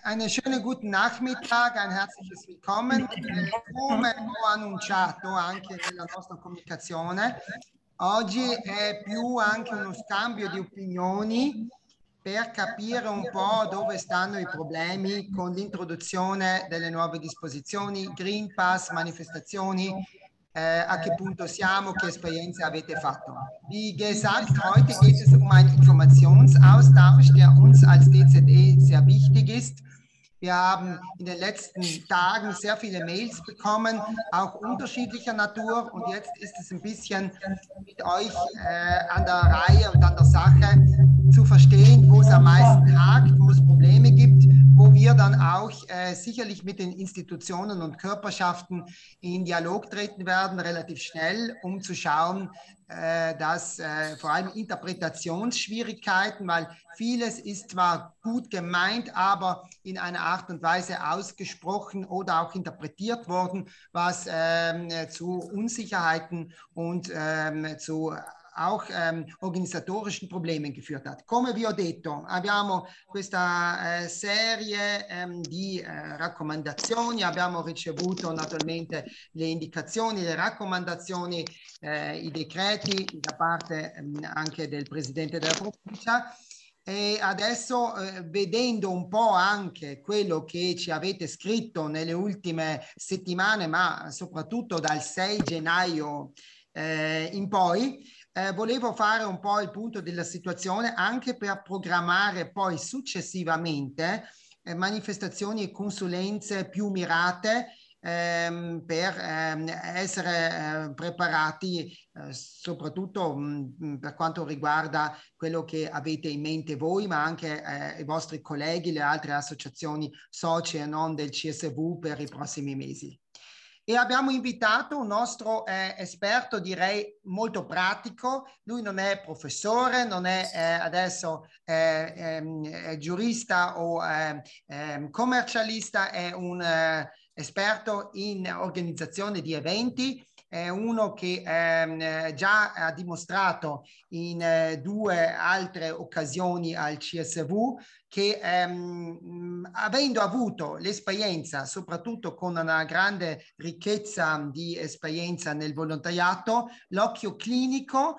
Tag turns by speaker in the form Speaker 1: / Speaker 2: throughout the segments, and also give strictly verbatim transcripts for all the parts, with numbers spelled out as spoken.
Speaker 1: Einen schönen guten Nachmittag, ein herzliches Willkommen. Eh, come ho annunciato anche nella nostra comunicazione, oggi è più anche uno scambio di opinioni per capire un po' dove stanno i problemi con l'introduzione delle nuove disposizioni, Green Pass, manifestazioni, eh, a che punto siamo, che Esperienze avete fatto. Wie gesagt, heute geht es um einen Informationsaustausch, der uns als D Z E sehr wichtig ist. Wir haben in den letzten Tagen sehr viele Mails bekommen, auch unterschiedlicher Natur. Und jetzt ist es ein bisschen mit euch äh, an der Reihe und an der Sache zu verstehen, wo es am meisten hakt, wo es Probleme gibt, wo wir dann auch äh, sicherlich mit den Institutionen und Körperschaften in Dialog treten werden, relativ schnell, um zu schauen, äh, dass äh, vor allem Interpretationsschwierigkeiten, weil vieles ist zwar gut gemeint, aber in einer Art und Weise ausgesprochen oder auch interpretiert worden, was ähm, zu Unsicherheiten und ähm, zu auch ehm, organizzatorischen problemi geführt hat. Come vi ho detto, abbiamo questa eh, serie ehm, di eh, raccomandazioni, abbiamo ricevuto naturalmente le indicazioni, le raccomandazioni, eh, i decreti da parte ehm, anche del Presidente della Provincia. E adesso eh, vedendo un po' anche quello che ci avete scritto nelle ultime settimane, ma soprattutto dal sei gennaio eh, in poi, Eh, volevo fare un po' il punto della situazione anche per programmare poi successivamente eh, manifestazioni e consulenze più mirate ehm, per ehm, essere eh, preparati eh, soprattutto mh, per quanto riguarda quello che avete in mente voi, ma anche eh, i vostri colleghi, le altre associazioni socie e non del C S V per i prossimi mesi. E abbiamo invitato un nostro eh, esperto, direi molto pratico. Lui non è professore, non è eh, adesso eh, eh, giurista o eh, eh, commercialista, è un eh, esperto in organizzazione di eventi. È uno che ehm, già ha dimostrato in eh, due altre occasioni al C S V che ehm, avendo avuto l'esperienza, soprattutto con una grande ricchezza di esperienza nel volontariato, l'occhio clinico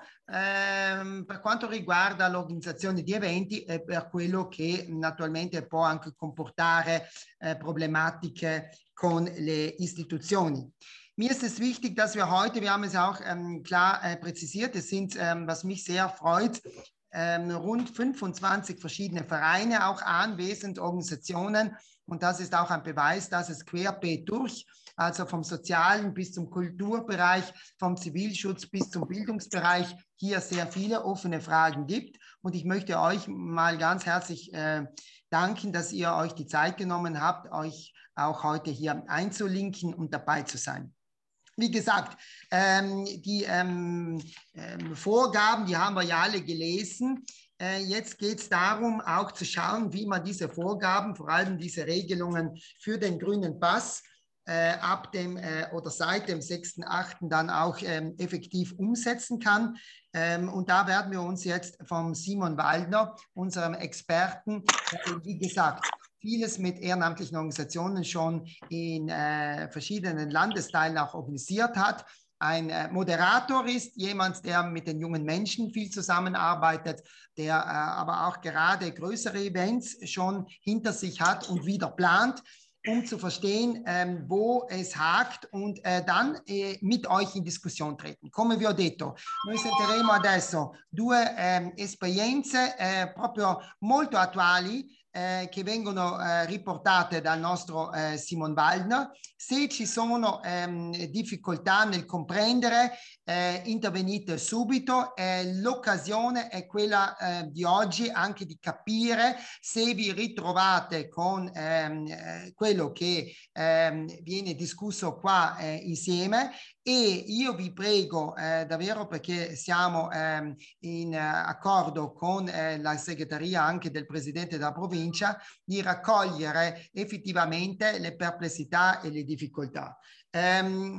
Speaker 1: ehm, per quanto riguarda l'organizzazione di eventi e per quello che naturalmente può anche comportare eh, problematiche con le istituzioni. Mir ist es wichtig, dass wir heute, wir haben es auch ähm, klar äh, präzisiert, es sind, ähm, was mich sehr freut, ähm, rund fünfundzwanzig verschiedene Vereine auch anwesend, Organisationen. Und das ist auch ein Beweis, dass es querbeet durch, also vom sozialen bis zum Kulturbereich, vom Zivilschutz bis zum Bildungsbereich, hier sehr viele offene Fragen gibt. Und ich möchte euch mal ganz herzlich äh, danken, dass ihr euch die Zeit genommen habt, euch auch heute hier einzulinken und dabei zu sein. Wie gesagt, ähm, die ähm, ähm, Vorgaben, die haben wir ja alle gelesen. Äh, jetzt geht es darum, auch zu schauen, wie man diese Vorgaben, vor allem diese Regelungen für den grünen Pass, äh, ab dem äh, oder seit dem sechsten achten dann auch ähm, effektiv umsetzen kann. Ähm, und da werden wir uns jetzt vom Simon Waldner, unserem Experten, äh, wie gesagt, vieles mit ehrenamtlichen Organisationen schon in äh, verschiedenen Landesteilen auch organisiert hat. Ein äh, Moderator ist jemand, der mit den jungen Menschen viel zusammenarbeitet, der äh, aber auch gerade größere Events schon hinter sich hat und wieder plant, um zu verstehen, ähm, wo es hakt und äh, dann eh, mit euch in discussione treten. Come vi ho detto, noi sentiremo adesso due eh, esperienze eh, proprio molto attuali Eh, che vengono eh, riportate dal nostro eh, Simon Waldner. Se ci sono ehm, difficoltà nel comprendere, eh, intervenite subito. Eh, l'occasione è quella eh, di oggi anche di capire se vi ritrovate con ehm, eh, quello che ehm, viene discusso qua eh, insieme. E io vi prego eh, davvero, perché siamo ehm, in eh, accordo con eh, la segreteria anche del Presidente della Provincia, di raccogliere effettivamente le perplessità e le difficoltà. Um,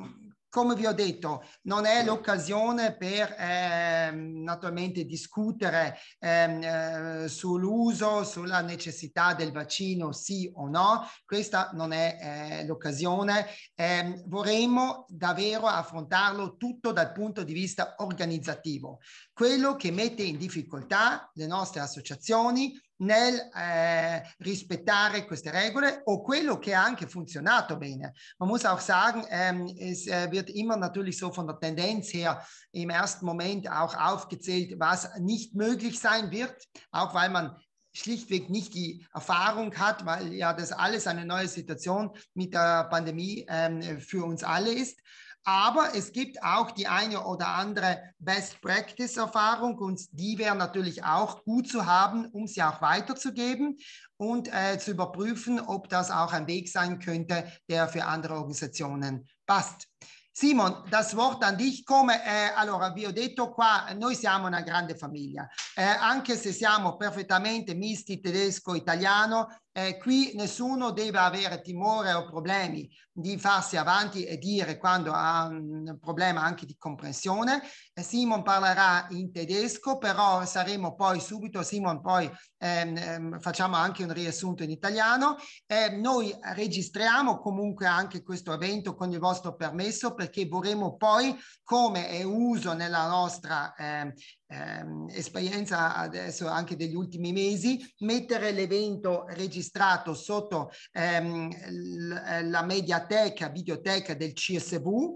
Speaker 1: come vi ho detto, non è l'occasione per eh, naturalmente discutere eh, sull'uso, sulla necessità del vaccino, sì o no. Questa non è eh, l'occasione. Eh, vorremmo davvero affrontarlo tutto dal punto di vista organizzativo, quello che mette in difficoltá le nostre associazioni nel äh, rispettare queste Regole o quello che ha anche funzionato bene. Man muss auch sagen, ähm, es äh, wird immer natürlich so von der Tendenz her im ersten Moment auch aufgezählt, was nicht möglich sein wird, auch weil man schlichtweg nicht die Erfahrung hat, weil ja das alles eine neue Situation mit der Pandemie ähm, für uns alle ist. Aber es gibt auch die eine oder andere Best-Practice-Erfahrung und die wäre natürlich auch gut zu haben, um sie auch weiterzugeben und äh, zu überprüfen, ob das auch ein Weg sein könnte, der für andere Organisationen passt. Simon, das Wort an dich. Come, eh, allora, vi ho detto qua, noi siamo una grande famiglia, eh, anche se siamo perfettamente misti tedesco-italiano, eh, qui nessuno deve avere timore o problemi di farsi avanti e dire quando ha un problema anche di comprensione. Eh, Simon parlerà in tedesco, però saremo poi subito, Simon, poi ehm, ehm, facciamo anche un riassunto in italiano. Eh, noi registriamo comunque anche questo evento con il vostro permesso, perché vorremmo poi, come è uso nella nostra eh, eh, esperienza adesso anche degli ultimi mesi, mettere l'evento registrato sotto ehm, la mediateca, videoteca del C S V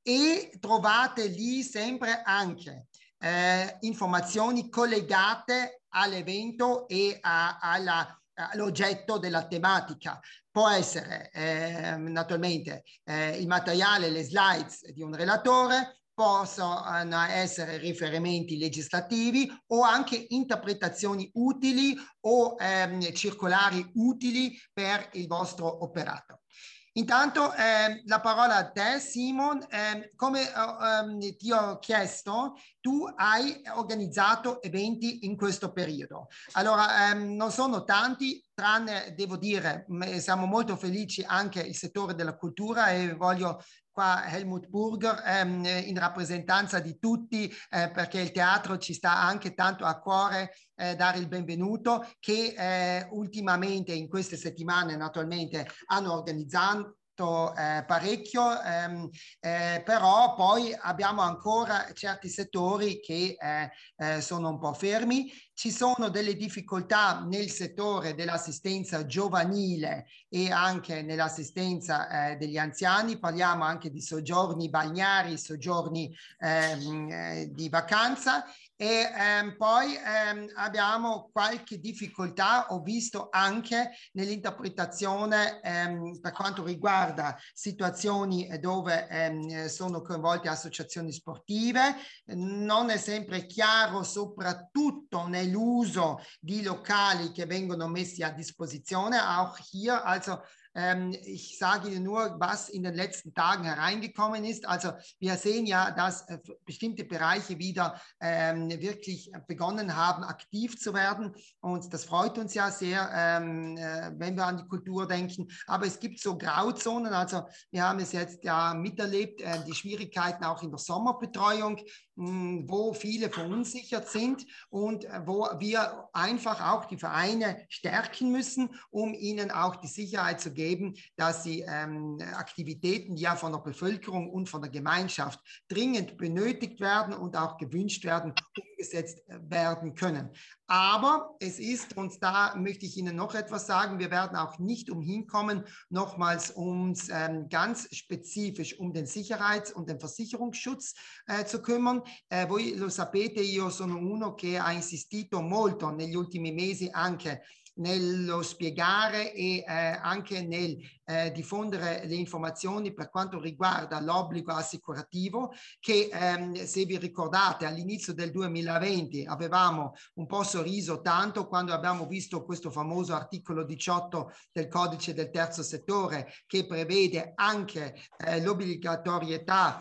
Speaker 1: e trovate lì sempre anche eh, informazioni collegate all'evento e a, alla all'oggetto della tematica. Può essere eh, naturalmente eh, il materiale, le slides di un relatore, possono essere riferimenti legislativi o anche interpretazioni utili o ehm, circolari utili per il vostro operato. Intanto eh, la parola a te, Simon. Eh, come eh, ti ho chiesto, tu hai organizzato eventi in questo periodo. Allora, ehm, non sono tanti, tranne, devo dire, siamo molto felici anche il settore della cultura e voglio qua Helmut Burger ehm, in rappresentanza di tutti eh, perché il teatro ci sta anche tanto a cuore eh, dare il benvenuto, che eh, ultimamente in queste settimane naturalmente hanno organizzato Eh, parecchio, ehm, eh, però poi abbiamo ancora certi settori che eh, eh, sono un po' fermi. Ci sono delle difficoltà nel settore dell'assistenza giovanile e anche nell'assistenza eh, degli anziani. Parliamo anche di soggiorni balneari, soggiorni ehm, eh, di vacanza. E ehm, poi ehm, abbiamo qualche difficoltà, ho visto anche nell'interpretazione ehm, per quanto riguarda situazioni dove ehm, sono coinvolte associazioni sportive. Non è sempre chiaro, soprattutto nell'uso di locali che vengono messi a disposizione. Auch hier, also Ähm, ich sage dir nur, was in den letzten Tagen hereingekommen ist. Also wir sehen ja, dass äh, bestimmte Bereiche wieder ähm, wirklich begonnen haben, aktiv zu werden. Und das freut uns ja sehr, ähm, äh, wenn wir an die Kultur denken. Aber es gibt so Grauzonen. Also wir haben es jetzt ja miterlebt, äh, die Schwierigkeiten auch in der Sommerbetreuung, mh, wo viele verunsichert sind und äh, wo wir einfach auch die Vereine stärken müssen, um ihnen auch die Sicherheit zu geben, dass sie ähm, Aktivitäten, die ja von der Bevölkerung und von der Gemeinschaft dringend benötigt werden und auch gewünscht werden, umgesetzt werden können. Aber es ist, und da möchte ich Ihnen noch etwas sagen, wir werden auch nicht umhin kommen, nochmals uns ähm, ganz spezifisch um den Sicherheits- und den Versicherungsschutz äh, zu kümmern. Eh, voi lo sapete, io sono uno che ha insistito molto negli ultimi mesi anche nello spiegare e eh, anche nel eh, diffondere le informazioni per quanto riguarda l'obbligo assicurativo che ehm, se vi ricordate all'inizio del duemilaventi avevamo un po' sorriso tanto quando abbiamo visto questo famoso articolo diciotto del codice del terzo settore che prevede anche eh, l'obbligatorietà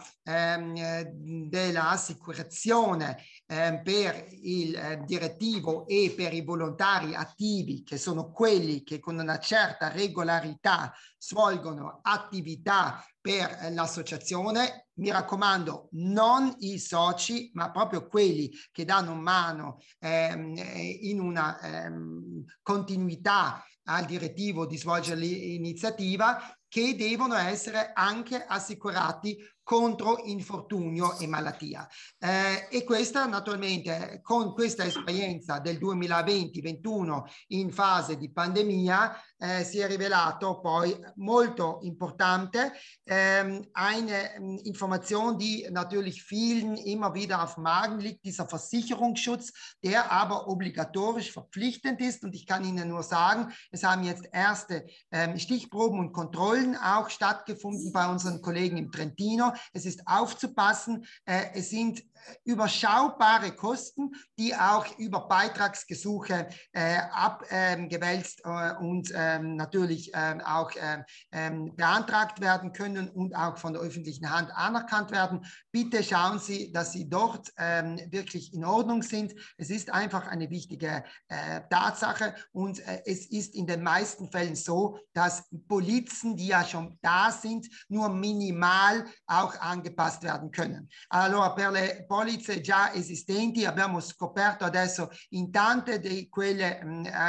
Speaker 1: ehm, dell'assicurazione eh, per il eh, direttivo e per i volontari attivi, che sono quelli che con una certa regolarità svolgono attività per l'associazione. mi raccomando, non i soci, ma proprio quelli che danno mano ehm, in una ehm, continuità al direttivo di svolgere l'iniziativa, che devono essere anche assicurati contro infortunio e malattia. Eh, e questa naturalmente, con questa esperienza del duemilaventi ventuno in fase di pandemia, eh, si è rivelato poi molto importante. Ähm, eine ähm, Information, die natürlich vielen immer wieder auf dem Magen liegt, dieser Versicherungsschutz, der aber obligatorisch verpflichtend ist. Und ich kann Ihnen nur sagen, es haben jetzt erste ähm, Stichproben und Kontrollen auch stattgefunden bei unseren Kollegen im Trentino. Es ist aufzupassen, äh, es sind überschaubare Kosten, die auch über Beitragsgesuche äh, abgewälzt äh, und ähm, natürlich ähm, auch ähm, beantragt werden können und auch von der öffentlichen Hand anerkannt werden. Bitte schauen Sie, dass Sie dort ähm, wirklich in Ordnung sind. Es ist einfach eine wichtige äh, Tatsache und äh, es ist in den meisten Fällen so, dass Polizen, die ja schon da sind, nur minimal auch angepasst werden können. Allora, per le polizze già esistenti abbiamo scoperto adesso in tante di quelle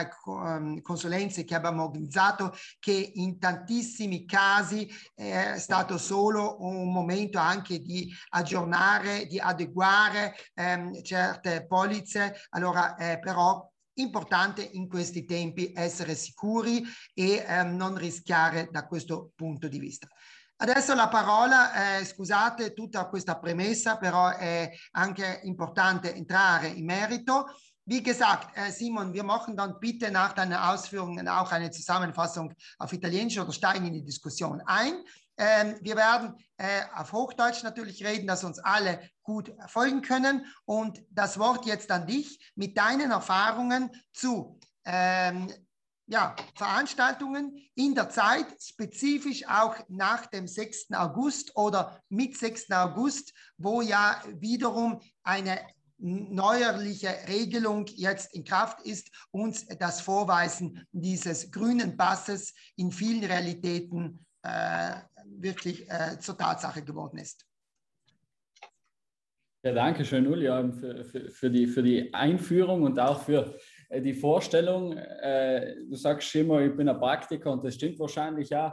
Speaker 1: mh, consulenze che abbiamo organizzato che in tantissimi casi è stato solo un momento anche di aggiornare, di adeguare ehm, certe polizze. Allora, eh, però importante in questi tempi essere sicuri e ehm, non rischiare da questo punto di vista. Adesso la parola, eh, scusate tutta questa premessa, però è anche importante entrare in merito. Wie gesagt, äh, Simon, wir machen dann bitte nach deinen Ausführungen auch eine Zusammenfassung auf Italienisch oder steigen in die Diskussion ein. Ähm, wir werden äh, auf Hochdeutsch natürlich reden, dass uns alle gut folgen können. Und das Wort jetzt an dich mit deinen Erfahrungen zu ähm, ja, Veranstaltungen in der Zeit, spezifisch auch nach dem sechsten August oder mit sechsten August, wo ja wiederum eine neuerliche Regelung jetzt in Kraft ist und das Vorweisen dieses grünen Passes in vielen Realitäten äh, wirklich äh, zur Tatsache geworden ist.
Speaker 2: Ja, danke schön, Julian, für, für, für, die, für die Einführung und auch für die Vorstellung. Du sagst immer, ich bin ein Praktiker und das stimmt wahrscheinlich auch.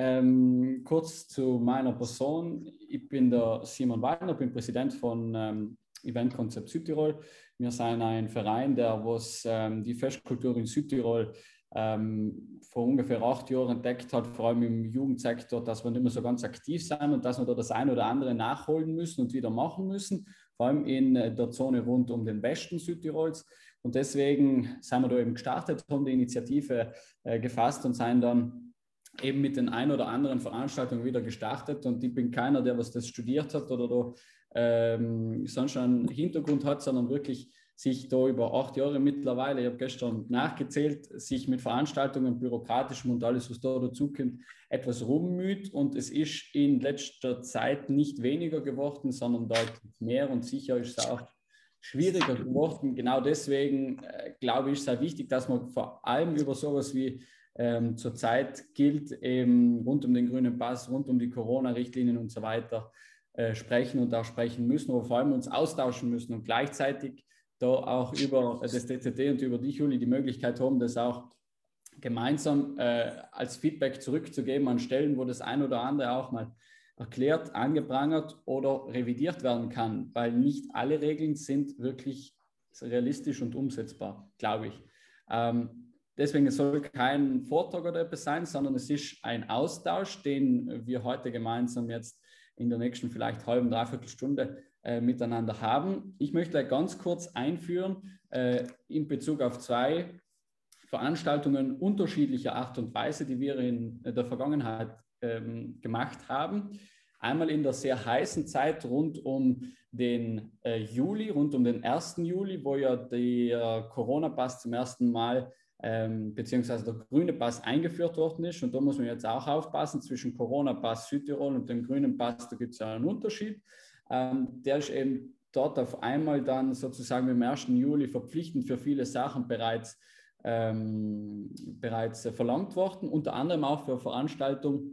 Speaker 2: Ähm, kurz zu meiner Person. Ich bin der Simon Wallner, bin Präsident von ähm, Event Konzept Südtirol. Wir sind ein Verein, der was ähm, die Festkultur in Südtirol ähm, vor ungefähr acht Jahren entdeckt hat, vor allem im Jugendsektor, dass wir nicht mehr so ganz aktiv sind und dass wir da das eine oder andere nachholen müssen und wieder machen müssen, vor allem in der Zone rund um den Westen Südtirols. Und deswegen sind wir da eben gestartet, haben die Initiative äh, gefasst und sind dann eben mit den ein oder anderen Veranstaltungen wieder gestartet. Und ich bin keiner, der was das studiert hat oder da ähm, sonst schon einen Hintergrund hat, sondern wirklich sich da über acht Jahre mittlerweile, ich habe gestern nachgezählt, sich mit Veranstaltungen, bürokratischem und alles, was da dazukommt, etwas rummüht. Und es ist in letzter Zeit nicht weniger geworden, sondern deutlich mehr. Und sicher ist es auch schwieriger geworden. Genau deswegen äh, glaube ich, ist es sehr wichtig, dass man vor allem über sowas wie ähm, zurzeit gilt, eben rund um den grünen Pass, rund um die Corona-Richtlinien und so weiter äh, sprechen und auch sprechen müssen, aber vor allem uns austauschen müssen und gleichzeitig da auch über das D Z T und über dich, Juli, die Möglichkeit haben, das auch gemeinsam äh, als Feedback zurückzugeben an Stellen, wo das ein oder andere auch mal erklärt, angeprangert oder revidiert werden kann, weil nicht alle Regeln sind wirklich realistisch und umsetzbar, glaube ich. Ähm, deswegen es soll kein Vortrag oder etwas sein, sondern es ist ein Austausch, den wir heute gemeinsam jetzt in der nächsten vielleicht halben, dreiviertel Stunde äh, miteinander haben. Ich möchte ganz kurz einführen äh, in Bezug auf zwei Veranstaltungen unterschiedlicher Art und Weise, die wir in der Vergangenheit ähm, gemacht haben. Einmal in der sehr heißen Zeit rund um den äh, Juli, rund um den ersten Juli, wo ja der äh, Corona-Pass zum ersten Mal ähm, beziehungsweise der grüne Pass eingeführt worden ist. Und da muss man jetzt auch aufpassen zwischen Corona-Pass Südtirol und dem grünen Pass, da gibt es ja einen Unterschied. Ähm, der ist eben dort auf einmal dann sozusagen im ersten Juli verpflichtend für viele Sachen bereits, ähm, bereits äh, verlangt worden, unter anderem auch für Veranstaltungen,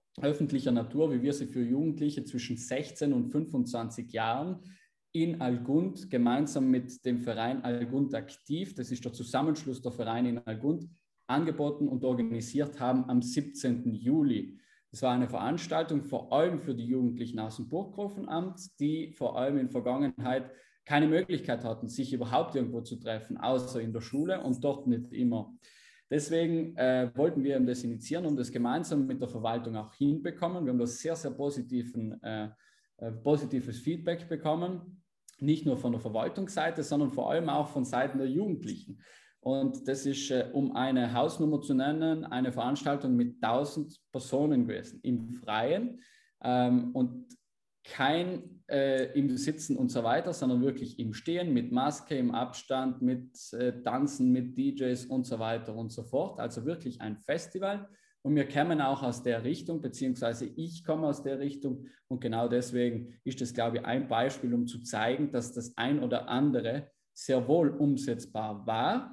Speaker 2: öffentlicher Natur, wie wir sie für Jugendliche zwischen sechzehn und fünfundzwanzig Jahren in Algund gemeinsam mit dem Verein Algund aktiv, das ist der Zusammenschluss der Vereine in Algund, angeboten und organisiert haben am siebzehnten Juli. Das war eine Veranstaltung vor allem für die Jugendlichen aus dem Burggrafenamt, die vor allem in der Vergangenheit keine Möglichkeit hatten, sich überhaupt irgendwo zu treffen, außer in der Schule und dort nicht immer. Deswegen äh, wollten wir das initiieren und das gemeinsam mit der Verwaltung auch hinbekommen. Wir haben da sehr, sehr positiven, äh, äh, positives Feedback bekommen, nicht nur von der Verwaltungsseite, sondern vor allem auch von Seiten der Jugendlichen. Und das ist, äh, um eine Hausnummer zu nennen, eine Veranstaltung mit tausend Personen gewesen, im Freien ähm, und kein äh, im Sitzen und so weiter, sondern wirklich im Stehen, mit Maske, im Abstand, mit äh, Tanzen, mit D Js und so weiter und so fort. Also wirklich ein Festival. Und wir kommen auch aus der Richtung, beziehungsweise ich komme aus der Richtung. Und genau deswegen ist das, glaube ich, ein Beispiel, um zu zeigen, dass das ein oder andere sehr wohl umsetzbar war,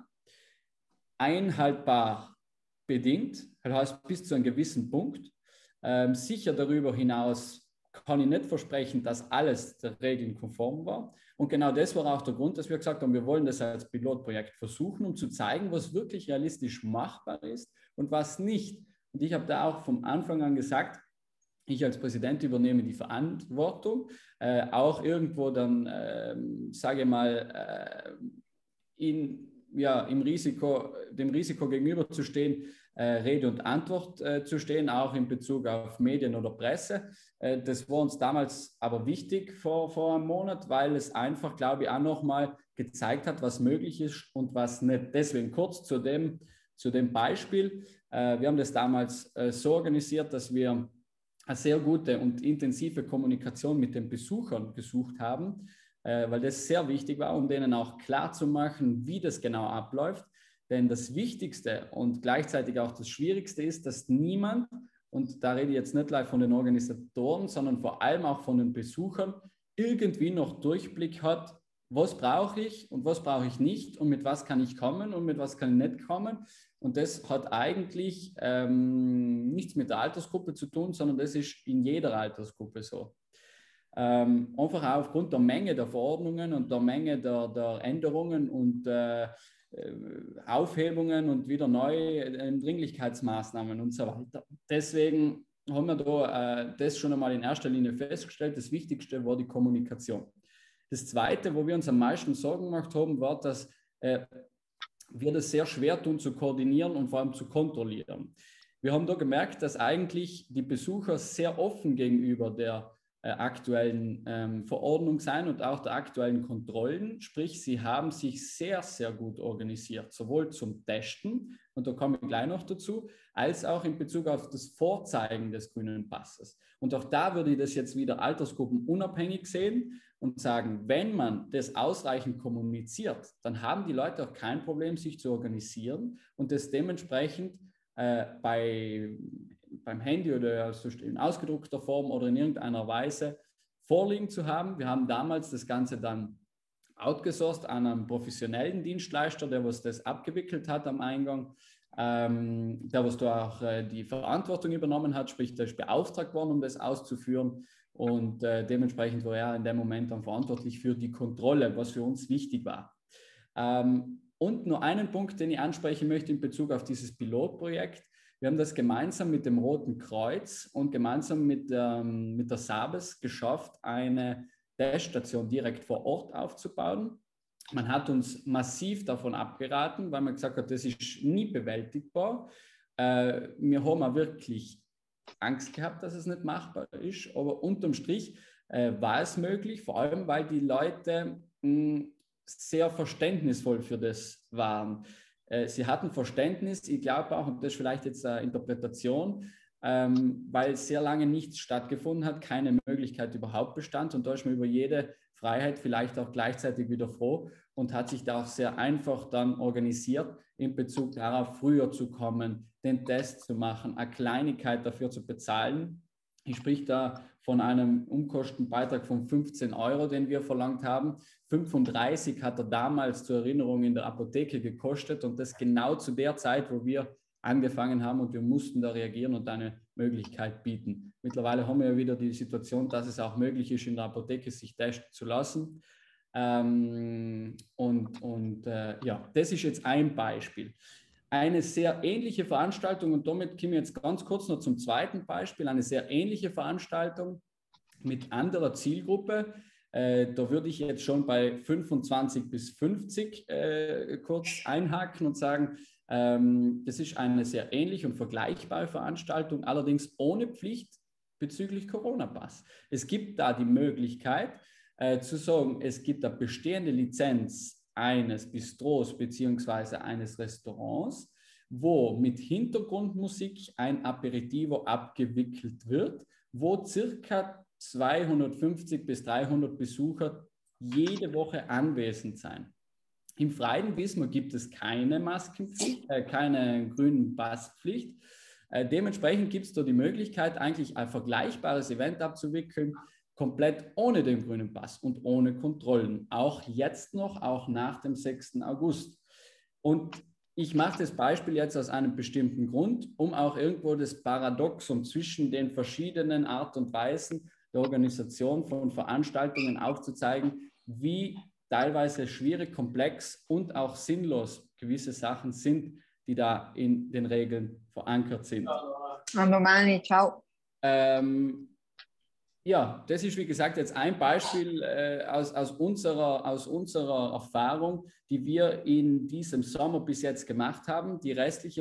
Speaker 2: einhaltbar bedingt, das heißt bis zu einem gewissen Punkt. Ähm, sicher darüber hinaus kann ich nicht versprechen, dass alles der Regeln konform war. Und genau das war auch der Grund, dass wir gesagt haben, wir wollen das als Pilotprojekt versuchen, um zu zeigen, was wirklich realistisch machbar ist und was nicht. Und ich habe da auch vom Anfang an gesagt, ich als Präsident übernehme die Verantwortung, äh, auch irgendwo dann, äh, sage ich mal, äh, in, ja, im Risiko, dem Risiko gegenüberzustehen, äh, Rede und Antwort äh, zu stehen, auch in Bezug auf Medien oder Presse. Äh, das war uns damals aber wichtig vor, vor einem Monat, weil es einfach, glaube ich, auch nochmal gezeigt hat, was möglich ist und was nicht. Deswegen kurz zu dem, zu dem Beispiel. Äh, wir haben das damals äh, so organisiert, dass wir eine sehr gute und intensive Kommunikation mit den Besuchern gesucht haben, äh, weil das sehr wichtig war, um denen auch klarzumachen, wie das genau abläuft. Denn das Wichtigste und gleichzeitig auch das Schwierigste ist, dass niemand, und da rede ich jetzt nicht gleich von den Organisatoren, sondern vor allem auch von den Besuchern, irgendwie noch Durchblick hat, was brauche ich und was brauche ich nicht und mit was kann ich kommen und mit was kann ich nicht kommen. Und das hat eigentlich ähm, nichts mit der Altersgruppe zu tun, sondern das ist in jeder Altersgruppe so. Ähm, einfach auch aufgrund der Menge der Verordnungen und der Menge der, der Änderungen und äh, Aufhebungen und wieder neue äh, Dringlichkeitsmaßnahmen und so weiter. Deswegen haben wir da äh, das schon einmal in erster Linie festgestellt. Das Wichtigste war die Kommunikation. Das Zweite, wo wir uns am meisten Sorgen gemacht haben, war, dass äh, wir das sehr schwer tun zu koordinieren und vor allem zu kontrollieren. Wir haben da gemerkt, dass eigentlich die Besucher sehr offen gegenüber der äh, aktuellen ähm, Verordnung sein und auch der aktuellen Kontrollen. Sprich, sie haben sich sehr, sehr gut organisiert, sowohl zum Testen, und da komme ich gleich noch dazu, als auch in Bezug auf das Vorzeigen des grünen Passes. Und auch da würde ich das jetzt wieder altersgruppenunabhängig sehen und sagen, wenn man das ausreichend kommuniziert, dann haben die Leute auch kein Problem, sich zu organisieren und das dementsprechend äh, bei, beim Handy oder also in ausgedruckter Form oder in irgendeiner Weise vorliegen zu haben. Wir haben damals das Ganze dann outgesourced an einen professionellen Dienstleister, der was das abgewickelt hat am Eingang, ähm, der was da auch äh, die Verantwortung übernommen hat, sprich, der ist beauftragt worden, um das auszuführen. Und äh, dementsprechend war er in dem Moment dann verantwortlich für die Kontrolle, was für uns wichtig war. Ähm, und nur einen Punkt, den ich ansprechen möchte in Bezug auf dieses Pilotprojekt. Wir haben das gemeinsam mit dem Roten Kreuz und gemeinsam mit, ähm, mit der Sabes geschafft, eine Teststation direkt vor Ort aufzubauen. Man hat uns massiv davon abgeraten, weil man gesagt hat, das ist nie bewältigbar. Äh, wir haben auch wirklich Angst gehabt, dass es nicht machbar ist, aber unterm Strich äh, war es möglich, vor allem weil die Leute mh, sehr verständnisvoll für das waren. Äh, sie hatten Verständnis, ich glaube auch, und das ist vielleicht jetzt eine Interpretation, ähm, weil sehr lange nichts stattgefunden hat, keine Möglichkeit überhaupt bestand, und da ist man über jede Freiheit vielleicht auch gleichzeitig wieder froh und hat sich da auch sehr einfach dann organisiert, in Bezug darauf früher zu kommen, den Test zu machen, eine Kleinigkeit dafür zu bezahlen. Ich spreche da von einem Umkostenbeitrag von fünfzehn Euro, den wir verlangt haben. fünfunddreißig hat er damals zur Erinnerung in der Apotheke gekostet, und das genau zu der Zeit, wo wir angefangen haben und wir mussten da reagieren und eine Möglichkeit bieten. Mittlerweile haben wir ja wieder die Situation, dass es auch möglich ist, in der Apotheke sich testen zu lassen. Ähm, und und äh, ja, das ist jetzt ein Beispiel. Eine sehr ähnliche Veranstaltung, und damit kommen wir jetzt ganz kurz noch zum zweiten Beispiel, eine sehr ähnliche Veranstaltung mit anderer Zielgruppe. Äh, da würde ich jetzt schon bei fünfundzwanzig bis fünfzig äh, kurz einhaken und sagen, ähm, das ist eine sehr ähnliche und vergleichbare Veranstaltung, allerdings ohne Pflicht bezüglich Corona-Pass. Es gibt da die Möglichkeit äh, zu sagen, es gibt eine bestehende Lizenz eines Bistros beziehungsweise eines Restaurants, wo mit Hintergrundmusik ein Aperitivo abgewickelt wird, wo circa zweihundertfünfzig bis dreihundert Besucher jede Woche anwesend sein. Im Freien wissen wir, gibt es keine Maskenpflicht, äh, keine grünen Passpflicht. Äh, dementsprechend gibt es da die Möglichkeit, eigentlich ein vergleichbares Event abzuwickeln, komplett ohne den grünen Pass und ohne Kontrollen. Auch jetzt noch, auch nach dem sechsten August. Und ich mache das Beispiel jetzt aus einem bestimmten Grund, um auch irgendwo das Paradoxon zwischen den verschiedenen Art und Weisen der Organisation von Veranstaltungen aufzuzeigen, wie teilweise schwierig, komplex und auch sinnlos gewisse Sachen sind, die da in den Regeln verankert sind.
Speaker 3: A domani, ciao.
Speaker 2: Ähm, ja, das ist wie gesagt jetzt ein Beispiel äh, aus, aus, unserer, aus unserer Erfahrung, die wir in diesem Sommer bis jetzt gemacht haben. Die restliche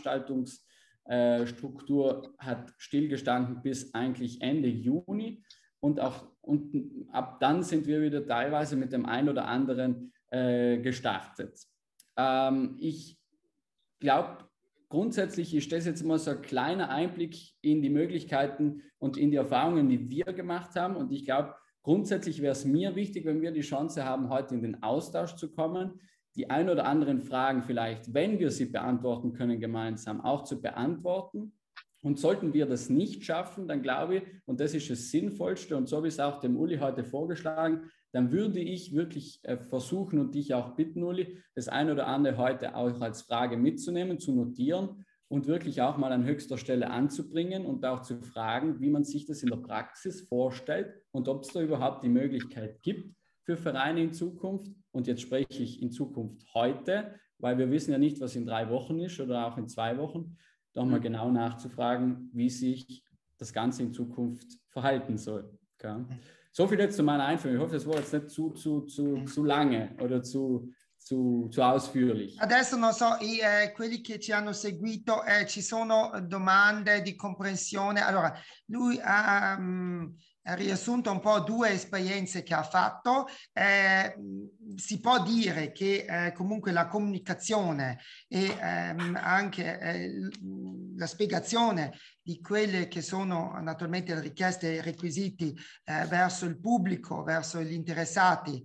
Speaker 2: Veranstaltungsstruktur äh, hat stillgestanden bis eigentlich Ende Juni. Und, auch, und ab dann sind wir wieder teilweise mit dem einen oder anderen äh, gestartet. Ähm, ich glaube, grundsätzlich ist das jetzt mal so ein kleiner Einblick in die Möglichkeiten und in die Erfahrungen, die wir gemacht haben. Und ich glaube, grundsätzlich wäre es mir wichtig, wenn wir die Chance haben, heute in den Austausch zu kommen, die ein oder anderen Fragen vielleicht, wenn wir sie beantworten können, gemeinsam auch zu beantworten. Und sollten wir das nicht schaffen, dann glaube ich, und das ist das Sinnvollste, und so wie es auch dem Uli heute vorgeschlagen, dann würde ich wirklich äh, versuchen und dich auch bitten, Uli, das eine oder andere heute auch als Frage mitzunehmen, zu notieren und wirklich auch mal an höchster Stelle anzubringen und auch zu fragen, wie man sich das in der Praxis vorstellt und ob es da überhaupt die Möglichkeit gibt für Vereine in Zukunft. Und jetzt spreche ich in Zukunft heute, weil wir wissen ja nicht, was in drei Wochen ist oder auch in zwei Wochen, da mal genau nachzufragen, wie sich das Ganze in Zukunft verhalten soll. Okay? So viel jetzt zu meiner Einführung. Ich hoffe, das war jetzt nicht zu, zu, zu, zu lange oder zu, zu, zu ausführlich.
Speaker 1: Adesso non so, i, eh, quelli che ci hanno seguito, eh, ci sono domande di comprensione. Allora, lui ha, um, ha riassunto un po' due esperienze che ha fatto. Eh, si può dire che eh, comunque la comunicazione e ehm, anche eh, la spiegazione di quelle che sono naturalmente le richieste e i requisiti eh, verso il pubblico, verso gli interessati,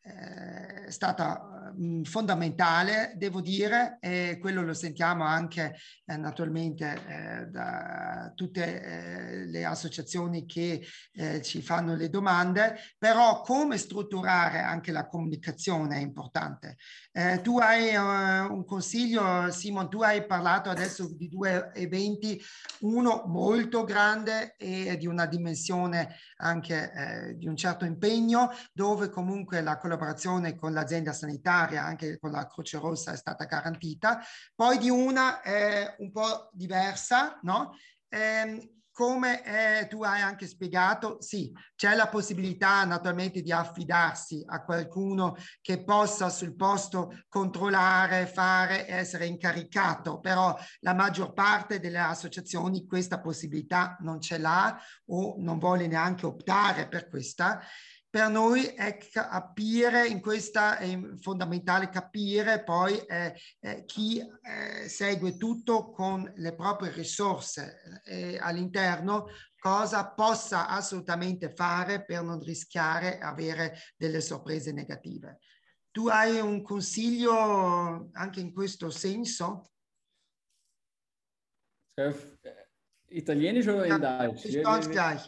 Speaker 1: è stata mh, fondamentale, devo dire, e quello lo sentiamo anche eh, naturalmente eh, da tutte eh, le associazioni che eh, ci fanno le domande, però come strutturare anche la comunicazione è importante. Eh, tu hai uh, un consiglio, Simon, tu hai parlato adesso di due eventi, uno molto grande e di una dimensione anche eh, di un certo impegno, dove comunque la collaborazione con l'azienda sanitaria, anche con la Croce Rossa, è stata garantita. Poi di una eh, un po' diversa, no? Eh, come eh, tu hai anche spiegato, sì, c'è la possibilità naturalmente di affidarsi a qualcuno che possa sul posto controllare, fare, essere incaricato, però la maggior parte delle associazioni questa possibilità non ce l'ha o non vuole neanche optare per questa. Per noi è capire, in questa è fondamentale capire poi eh, eh, chi eh, segue tutto con le proprie risorse eh, all'interno, cosa possa assolutamente fare per non rischiare avere delle sorprese negative. Tu hai un consiglio anche in questo senso?
Speaker 2: Italienisch oder in
Speaker 1: Ja,
Speaker 2: Deutsch?
Speaker 1: ist ganz gleich.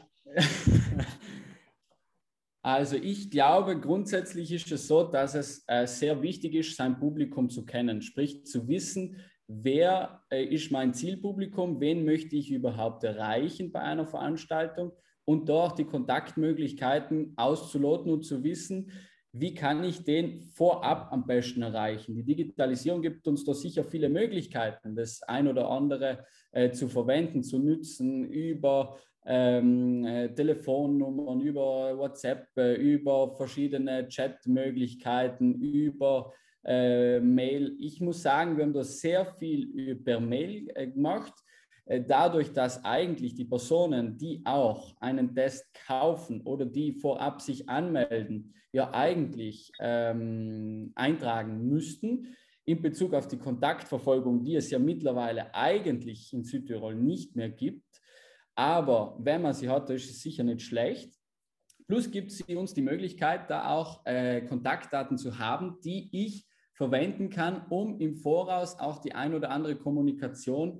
Speaker 2: Also ich glaube, grundsätzlich ist es so, dass es äh, sehr wichtig ist, sein Publikum zu kennen, sprich zu wissen, wer äh, ist mein Zielpublikum, wen möchte ich überhaupt erreichen bei einer Veranstaltung und dort die Kontaktmöglichkeiten auszuloten und zu wissen, wie kann ich den vorab am besten erreichen. Die Digitalisierung gibt uns da sicher viele Möglichkeiten, das ein oder andere äh, zu verwenden, zu nutzen über ähm, äh, Telefonnummern, über WhatsApp, äh, über verschiedene Chatmöglichkeiten, über äh, Mail. Ich muss sagen, wir haben da sehr viel per Mail äh, gemacht. Äh, dadurch, dass eigentlich die Personen, die auch einen Test kaufen oder die vorab sich anmelden, ja eigentlich ähm, eintragen müssten, in Bezug auf die Kontaktverfolgung, die es ja mittlerweile eigentlich in Südtirol nicht mehr gibt. Aber wenn man sie hat, ist es sicher nicht schlecht. Plus gibt sie uns die Möglichkeit, da auch äh, Kontaktdaten zu haben, die ich verwenden kann, um im Voraus auch die ein oder andere Kommunikation,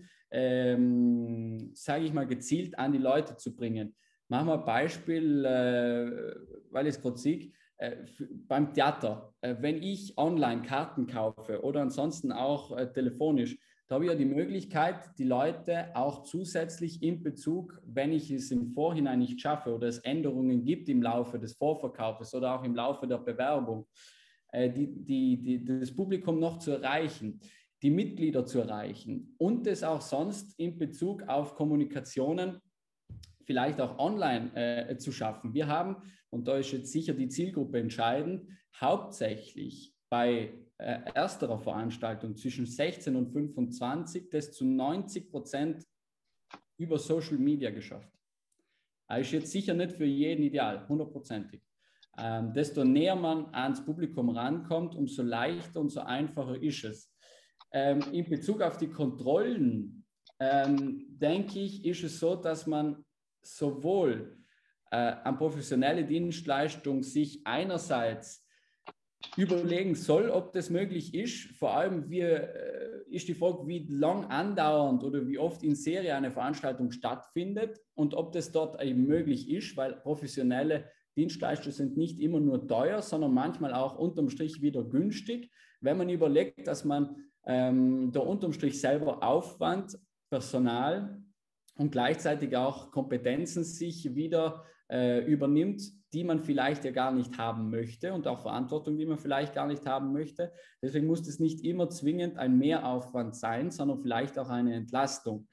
Speaker 2: ähm, sage ich mal, gezielt an die Leute zu bringen. Machen wir ein Beispiel, äh, weil ich es gerade sehe, äh, beim Theater. Äh, wenn ich online Karten kaufe oder ansonsten auch äh, telefonisch, da habe ich ja die Möglichkeit, die Leute auch zusätzlich in Bezug, wenn ich es im Vorhinein nicht schaffe oder es Änderungen gibt im Laufe des Vorverkaufes oder auch im Laufe der Bewerbung, äh, die, die, die, das Publikum noch zu erreichen, die Mitglieder zu erreichen und es auch sonst in Bezug auf Kommunikationen vielleicht auch online äh, zu schaffen. Wir haben, und da ist jetzt sicher die Zielgruppe entscheidend, hauptsächlich bei äh, ersterer Veranstaltung zwischen sechzehn und fünfundzwanzig das zu neunzig Prozent über Social Media geschafft. Das ist jetzt sicher nicht für jeden ideal, hundertprozentig. Ähm, desto näher man ans Publikum rankommt, umso leichter und so einfacher ist es. Ähm, in Bezug auf die Kontrollen, ähm, denke ich, ist es so, dass man sowohl äh, an professionelle Dienstleistung sich einerseits überlegen soll, ob das möglich ist. Vor allem wie, äh, ist die Frage, wie lang andauernd oder wie oft in Serie eine Veranstaltung stattfindet und ob das dort eben möglich ist, weil professionelle Dienstleister sind nicht immer nur teuer, sondern manchmal auch unterm Strich wieder günstig. Wenn man überlegt, dass man ähm, da unterm Strich selber Aufwand, Personal und gleichzeitig auch Kompetenzen sich wieder äh, übernimmt, die man vielleicht ja gar nicht haben möchte und auch Verantwortung, die man vielleicht gar nicht haben möchte. Deswegen muss es nicht immer zwingend ein Mehraufwand sein, sondern vielleicht auch eine Entlastung.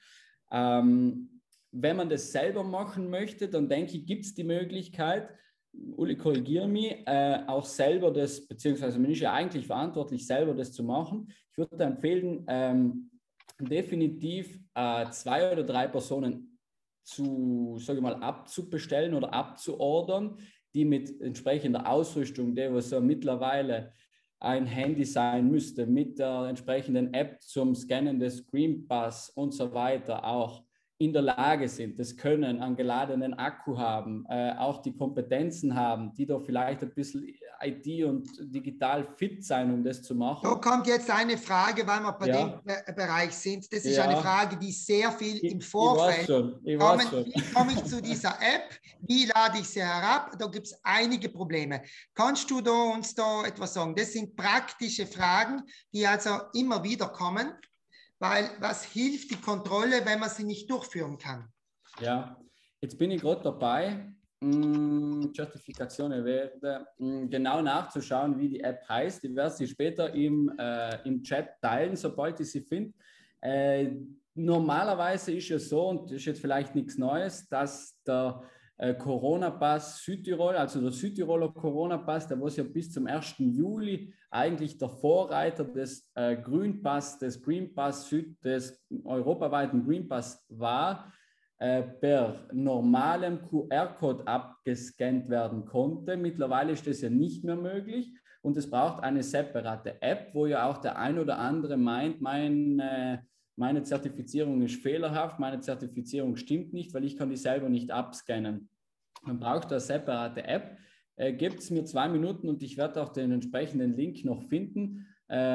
Speaker 2: Ähm, wenn man das selber machen möchte, dann denke ich, gibt es die Möglichkeit, Uli, korrigiere mich, äh, auch selber das, beziehungsweise man ist ja eigentlich verantwortlich, selber das zu machen. Ich würde empfehlen, ähm, definitiv äh, zwei oder drei Personen zu, sage ich mal, abzubestellen oder abzuordern, die mit entsprechender Ausrüstung, der was ja mittlerweile ein Handy sein müsste, mit der entsprechenden App zum Scannen des Green Pass und so weiter auch in der Lage sind, das Können, einen geladenen Akku haben, äh, auch die Kompetenzen haben, die da vielleicht ein bisschen I T und digital fit sein, um das zu machen.
Speaker 1: Da kommt jetzt eine Frage, weil wir bei
Speaker 2: ja.
Speaker 1: dem Be Bereich sind. Das ist
Speaker 2: ja.
Speaker 1: eine Frage, die sehr viel
Speaker 2: ich,
Speaker 1: im Vorfeld
Speaker 2: ich weiß schon. Ich
Speaker 1: kommen.
Speaker 2: weiß schon.
Speaker 1: Wie komme ich zu dieser App? Wie lade ich sie herab? Da gibt es einige Probleme. Kannst du da uns da etwas sagen? Das sind praktische Fragen, die also immer wieder kommen. Weil was hilft die Kontrolle, wenn man sie nicht durchführen kann?
Speaker 2: Ja, jetzt bin ich gerade dabei, mh, Zertifikation werde, mh, genau nachzuschauen, wie die App heißt. Ich werde sie später im, äh, im Chat teilen, sobald ich sie finde. Äh, normalerweise ist es so, und das ist jetzt vielleicht nichts Neues, dass der äh, Corona-Pass Südtirol, also der Südtiroler Corona-Pass, der was ja bis zum ersten Juli eigentlich der Vorreiter des äh, Green Pass, des Green Pass Süd, des europaweiten Green Pass war, äh, per normalem Q R-Code abgescannt werden konnte. Mittlerweile ist das ja nicht mehr möglich und es braucht eine separate App, wo ja auch der ein oder andere meint, mein äh, meine Zertifizierung ist fehlerhaft, meine Zertifizierung stimmt nicht, weil ich kann die selber nicht abscannen. Man braucht eine separate App. Äh, Gebt es mir zwei Minuten und ich werde auch den entsprechenden Link noch finden,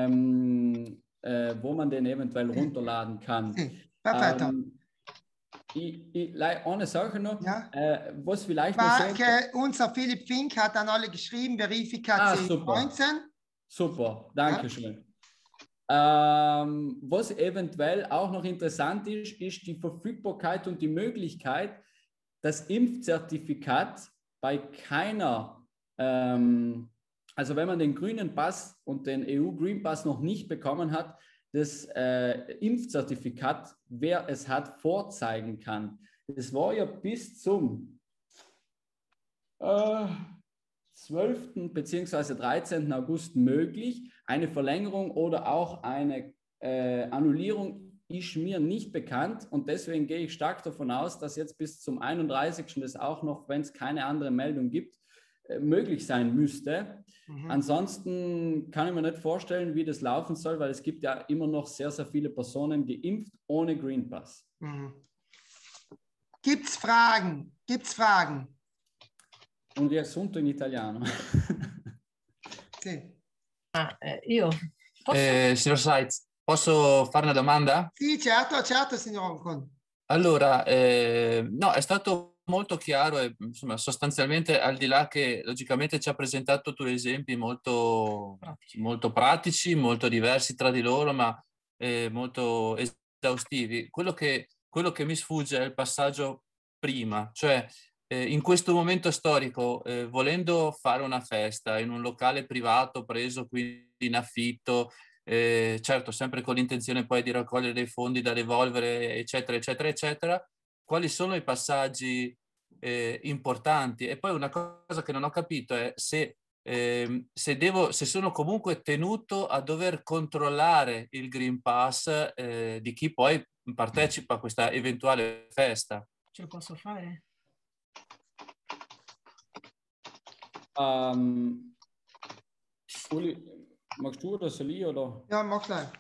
Speaker 2: ähm, äh, wo man den eventuell runterladen kann. Ähm, ich, ich, eine Sache noch, ja. äh, was vielleicht noch
Speaker 1: sehen, unser Philipp Fink hat dann alle geschrieben, Verifikat
Speaker 2: ah,
Speaker 1: C neunzehn.
Speaker 2: Super, super. Danke ja. schön. Ähm, was eventuell auch noch interessant ist, ist die Verfügbarkeit und die Möglichkeit, das Impfzertifikat bei keiner, ähm, also wenn man den grünen Pass und den E U Green Pass noch nicht bekommen hat, das äh, Impfzertifikat, wer es hat, vorzeigen kann. Das war ja bis zum äh, zwölften bzw. dreizehnten August möglich. Eine Verlängerung oder auch eine äh, Annullierung ist mir nicht bekannt und deswegen gehe ich stark davon aus, dass jetzt bis zum einunddreißigsten das auch noch, wenn es keine andere Meldung gibt, äh, möglich sein müsste. Mhm. Ansonsten kann ich mir nicht vorstellen, wie das laufen soll, weil es gibt ja immer noch sehr, sehr viele Personen geimpft ohne Green Pass.
Speaker 1: Mhm. Gibt's Fragen? Gibt's Fragen?
Speaker 2: Un riassunto in italiano.
Speaker 1: Sì.
Speaker 3: Ah, eh, io posso...
Speaker 4: Eh, signor Seitz, posso fare una domanda?
Speaker 1: Sì, certo, certo, signor Ocon.
Speaker 4: Allora, eh, no, è stato molto chiaro e insomma, sostanzialmente al di là che logicamente ci ha presentato due esempi molto, molto pratici, molto diversi tra di loro, ma eh, molto esaustivi. Quello che, quello che mi sfugge è il passaggio prima, cioè eh, in questo momento storico, eh, volendo fare una festa in un locale privato preso quindi in affitto, Eh, certo, sempre con l'intenzione poi di raccogliere dei fondi da devolvere, eccetera, eccetera, eccetera, quali sono i passaggi eh, importanti? E poi una cosa che non ho capito è se, eh, se, devo, se sono comunque tenuto a dover controllare il Green Pass eh, di chi poi partecipa a questa eventuale festa.
Speaker 3: Ce lo posso fare?
Speaker 2: Um, Uli, magst du oder soll ich, oder?
Speaker 1: Ja, mach gleich.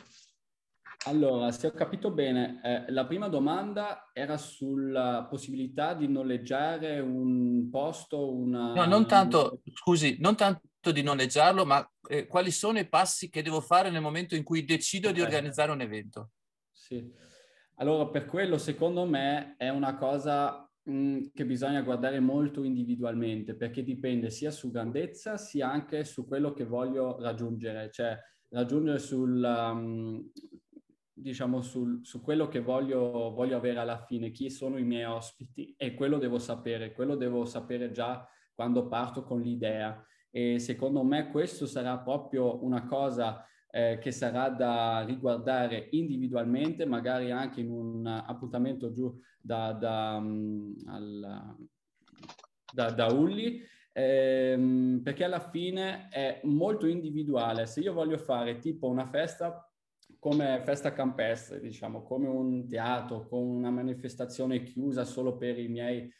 Speaker 2: Allora, se ho capito bene, eh, la prima domanda era sulla possibilità di noleggiare un posto, una...
Speaker 4: No, non tanto, scusi, non tanto di noleggiarlo, ma eh, quali sono i passi che devo fare nel momento in cui decido di organizzare un evento?
Speaker 2: Sì. Allora, per quello, secondo me, è una cosa che bisogna guardare molto individualmente, perché dipende sia su grandezza sia anche su quello che voglio raggiungere, cioè raggiungere sul, um, diciamo sul, su quello che voglio, voglio avere alla fine, chi sono i miei ospiti, e quello devo sapere, quello devo sapere già quando parto con l'idea, e secondo me questo sarà proprio una cosa Eh, che sarà da riguardare individualmente, magari anche in un appuntamento giù da, da, um, al, da, da Ulli, ehm, perché alla fine è molto individuale. Se io voglio fare tipo una festa come festa campestre, diciamo, come un teatro, con una manifestazione chiusa solo per i miei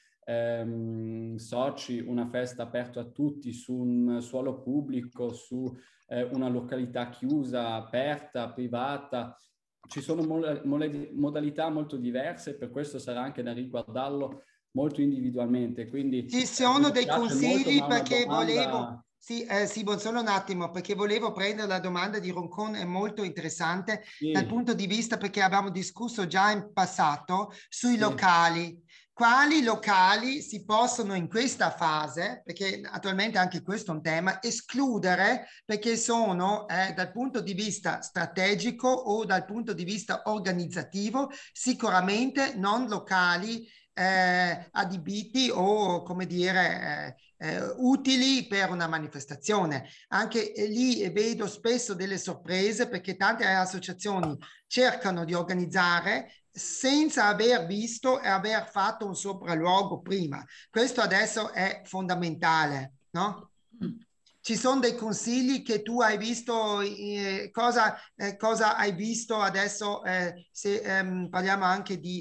Speaker 2: ehm, soci, una festa aperta a tutti su un suolo pubblico, su eh, una località chiusa, aperta, privata. Ci sono mo- mo- modalità molto diverse, per questo sarà anche da riguardarlo molto individualmente. Quindi,
Speaker 1: ci sono
Speaker 2: eh,
Speaker 1: dei consigli
Speaker 2: molto,
Speaker 1: perché
Speaker 2: domanda...
Speaker 1: volevo... Sì, eh, Sibon, solo un attimo, perché volevo prendere la domanda di Roncon, è molto interessante sì. Dal punto di vista, perché abbiamo discusso già in passato sui sì. locali. Quali locali si possono in questa fase, perché attualmente anche questo è un tema, escludere perché sono eh, dal punto di vista strategico o dal punto di vista organizzativo sicuramente non locali eh, adibiti o come dire... Eh, Eh, utili per una manifestazione. Anche eh, lì vedo spesso delle sorprese perché tante associazioni cercano di organizzare senza aver visto e aver fatto un sopralluogo prima. Questo adesso è fondamentale, no? Ci sono dei consigli che tu hai visto, eh, cosa, eh, cosa hai visto adesso, eh, se ehm, parliamo anche di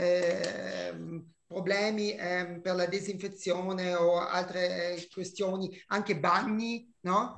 Speaker 1: eh, problemi eh, per la disinfezione o altre eh, questioni, anche bagni, no?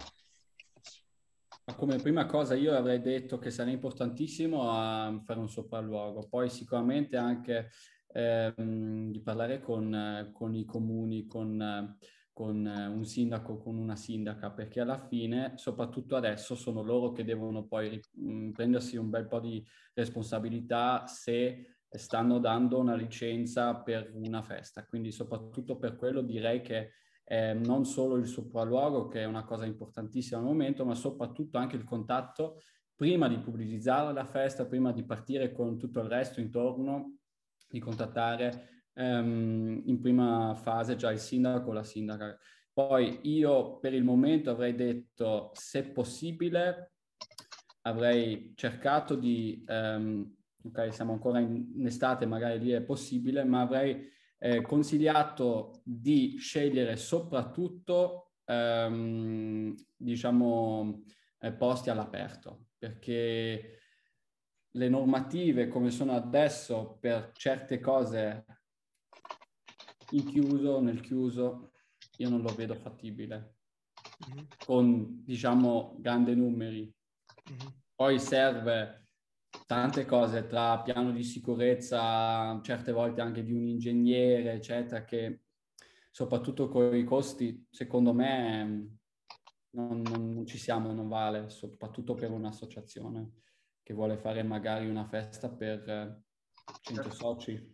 Speaker 2: Come prima cosa io avrei detto che sarà importantissimo a fare un sopralluogo, poi sicuramente anche ehm, di parlare con, con i comuni, con, con un sindaco, con una sindaca, perché alla fine, soprattutto adesso, sono loro che devono poi mh, prendersi un bel po' di responsabilità se stanno dando una licenza per una festa. Quindi soprattutto per quello direi che Eh, non solo il sopralluogo, che è una cosa importantissima al momento, ma soprattutto anche il contatto prima di pubblicizzare la festa, prima di partire con tutto il resto intorno, di contattare um, in prima fase già il sindaco o la sindaca. Poi io per il momento avrei detto, se possibile, avrei cercato di, um, ok, siamo ancora in, in estate, magari lì è possibile, ma avrei eh, consigliato di scegliere soprattutto, um, diciamo, eh, posti all'aperto, perché le normative come sono adesso per certe cose in chiuso, nel chiuso, io non lo vedo fattibile, mm-hmm. con, diciamo, grandi numeri. Mm-hmm. Poi serve tante cose, tra piano di sicurezza, certe volte anche di un ingegnere, eccetera, che soprattutto con i costi, secondo me, non, non, non ci siamo, non vale, soprattutto per un'associazione che vuole fare magari una festa per cento soci.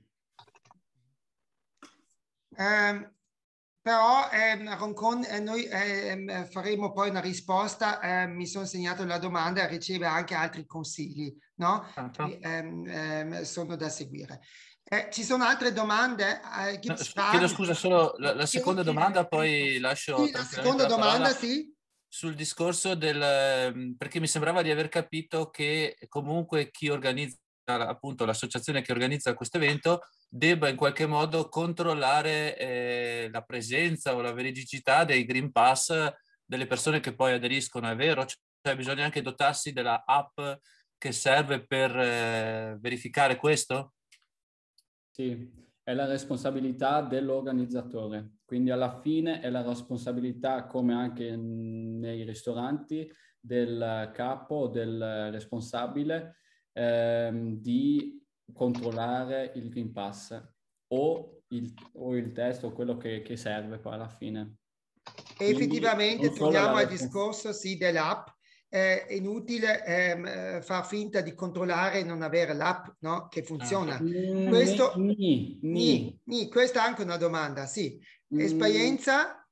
Speaker 1: Um, però ehm, Roncon, eh, noi ehm, faremo poi una risposta, eh, mi sono segnato la domanda e riceve anche altri consigli, no? Che ehm, ehm, sono da seguire. Eh, ci sono altre domande? Eh,
Speaker 4: no, chiedo scusa, solo la, la seconda sì, domanda, sì. Poi lascio
Speaker 1: sì, la seconda
Speaker 4: la
Speaker 1: domanda, sì.
Speaker 4: Sul discorso del... perché mi sembrava di aver capito che comunque chi organizza, appunto l'associazione che organizza questo evento, debba in qualche modo controllare eh, la presenza o la veridicità dei Green Pass delle persone che poi aderiscono, è vero? Cioè bisogna anche dotarsi della app che serve per eh, verificare questo?
Speaker 2: Sì, è la responsabilità dell'organizzatore, quindi alla fine è la responsabilità, come anche nei ristoranti, del capo, del responsabile, ehm, di controllare il Green Pass o il, o il test o quello che, che serve poi alla fine.
Speaker 1: E effettivamente torniamo al discorso sì, dell'app. È inutile ehm, far finta di controllare e non avere l'app, no? Che funziona.
Speaker 2: Ah. Mm,
Speaker 1: Questo,
Speaker 2: ni, ni.
Speaker 1: Ni, ni, questa è anche una domanda, sì. Esperienza?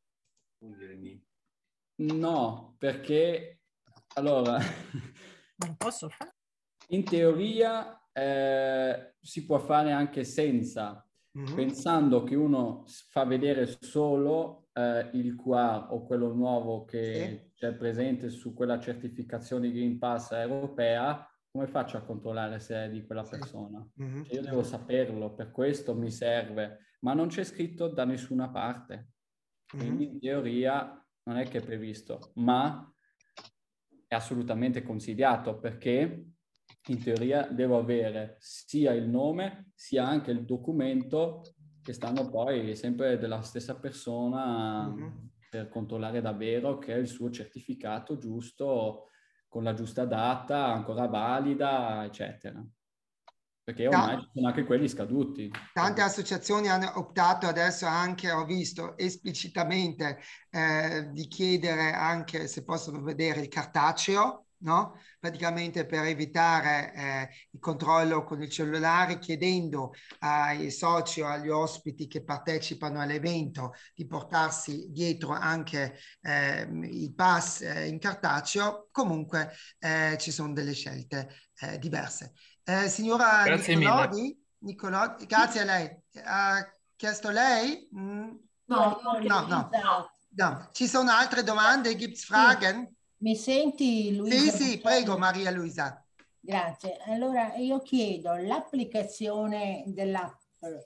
Speaker 2: No, perché allora
Speaker 3: non posso fare.
Speaker 2: In teoria eh, si può fare anche senza, mm-hmm. pensando che uno fa vedere solo eh, il Q R o quello nuovo che sì. c'è presente su quella certificazione Green Pass europea. Come faccio a controllare se è di quella sì. persona? Mm-hmm. Cioè io devo saperlo, per questo mi serve, ma non c'è scritto da nessuna parte. Quindi mm-hmm. in teoria non è che è previsto, ma è assolutamente consigliato, perché in teoria devo avere sia il nome sia anche il documento che stanno poi sempre della stessa persona mm-hmm. per controllare davvero che è il suo certificato giusto, con la giusta data, ancora valida, eccetera. Perché ormai ci sono anche quelli scaduti.
Speaker 1: Tante associazioni hanno optato adesso anche, ho visto esplicitamente, eh, di chiedere anche se possono vedere il cartaceo, no? Praticamente per evitare eh, il controllo con il cellulare, chiedendo ai soci o agli ospiti che partecipano all'evento di portarsi dietro anche eh, il pass eh, in cartaceo. Comunque eh, ci sono delle scelte eh, diverse. Eh, signora
Speaker 4: Grazie
Speaker 1: Nicolodi,
Speaker 4: mille.
Speaker 1: Nicolodi, grazie a lei. Ha chiesto lei? Mm.
Speaker 3: No,
Speaker 1: no, no, no, no. Ci sono altre domande? Gibt's Fragen?
Speaker 3: Mi senti, Luisa?
Speaker 1: Sì, sì, prego, Maria Luisa.
Speaker 3: Grazie. Allora, io chiedo, l'applicazione dell'app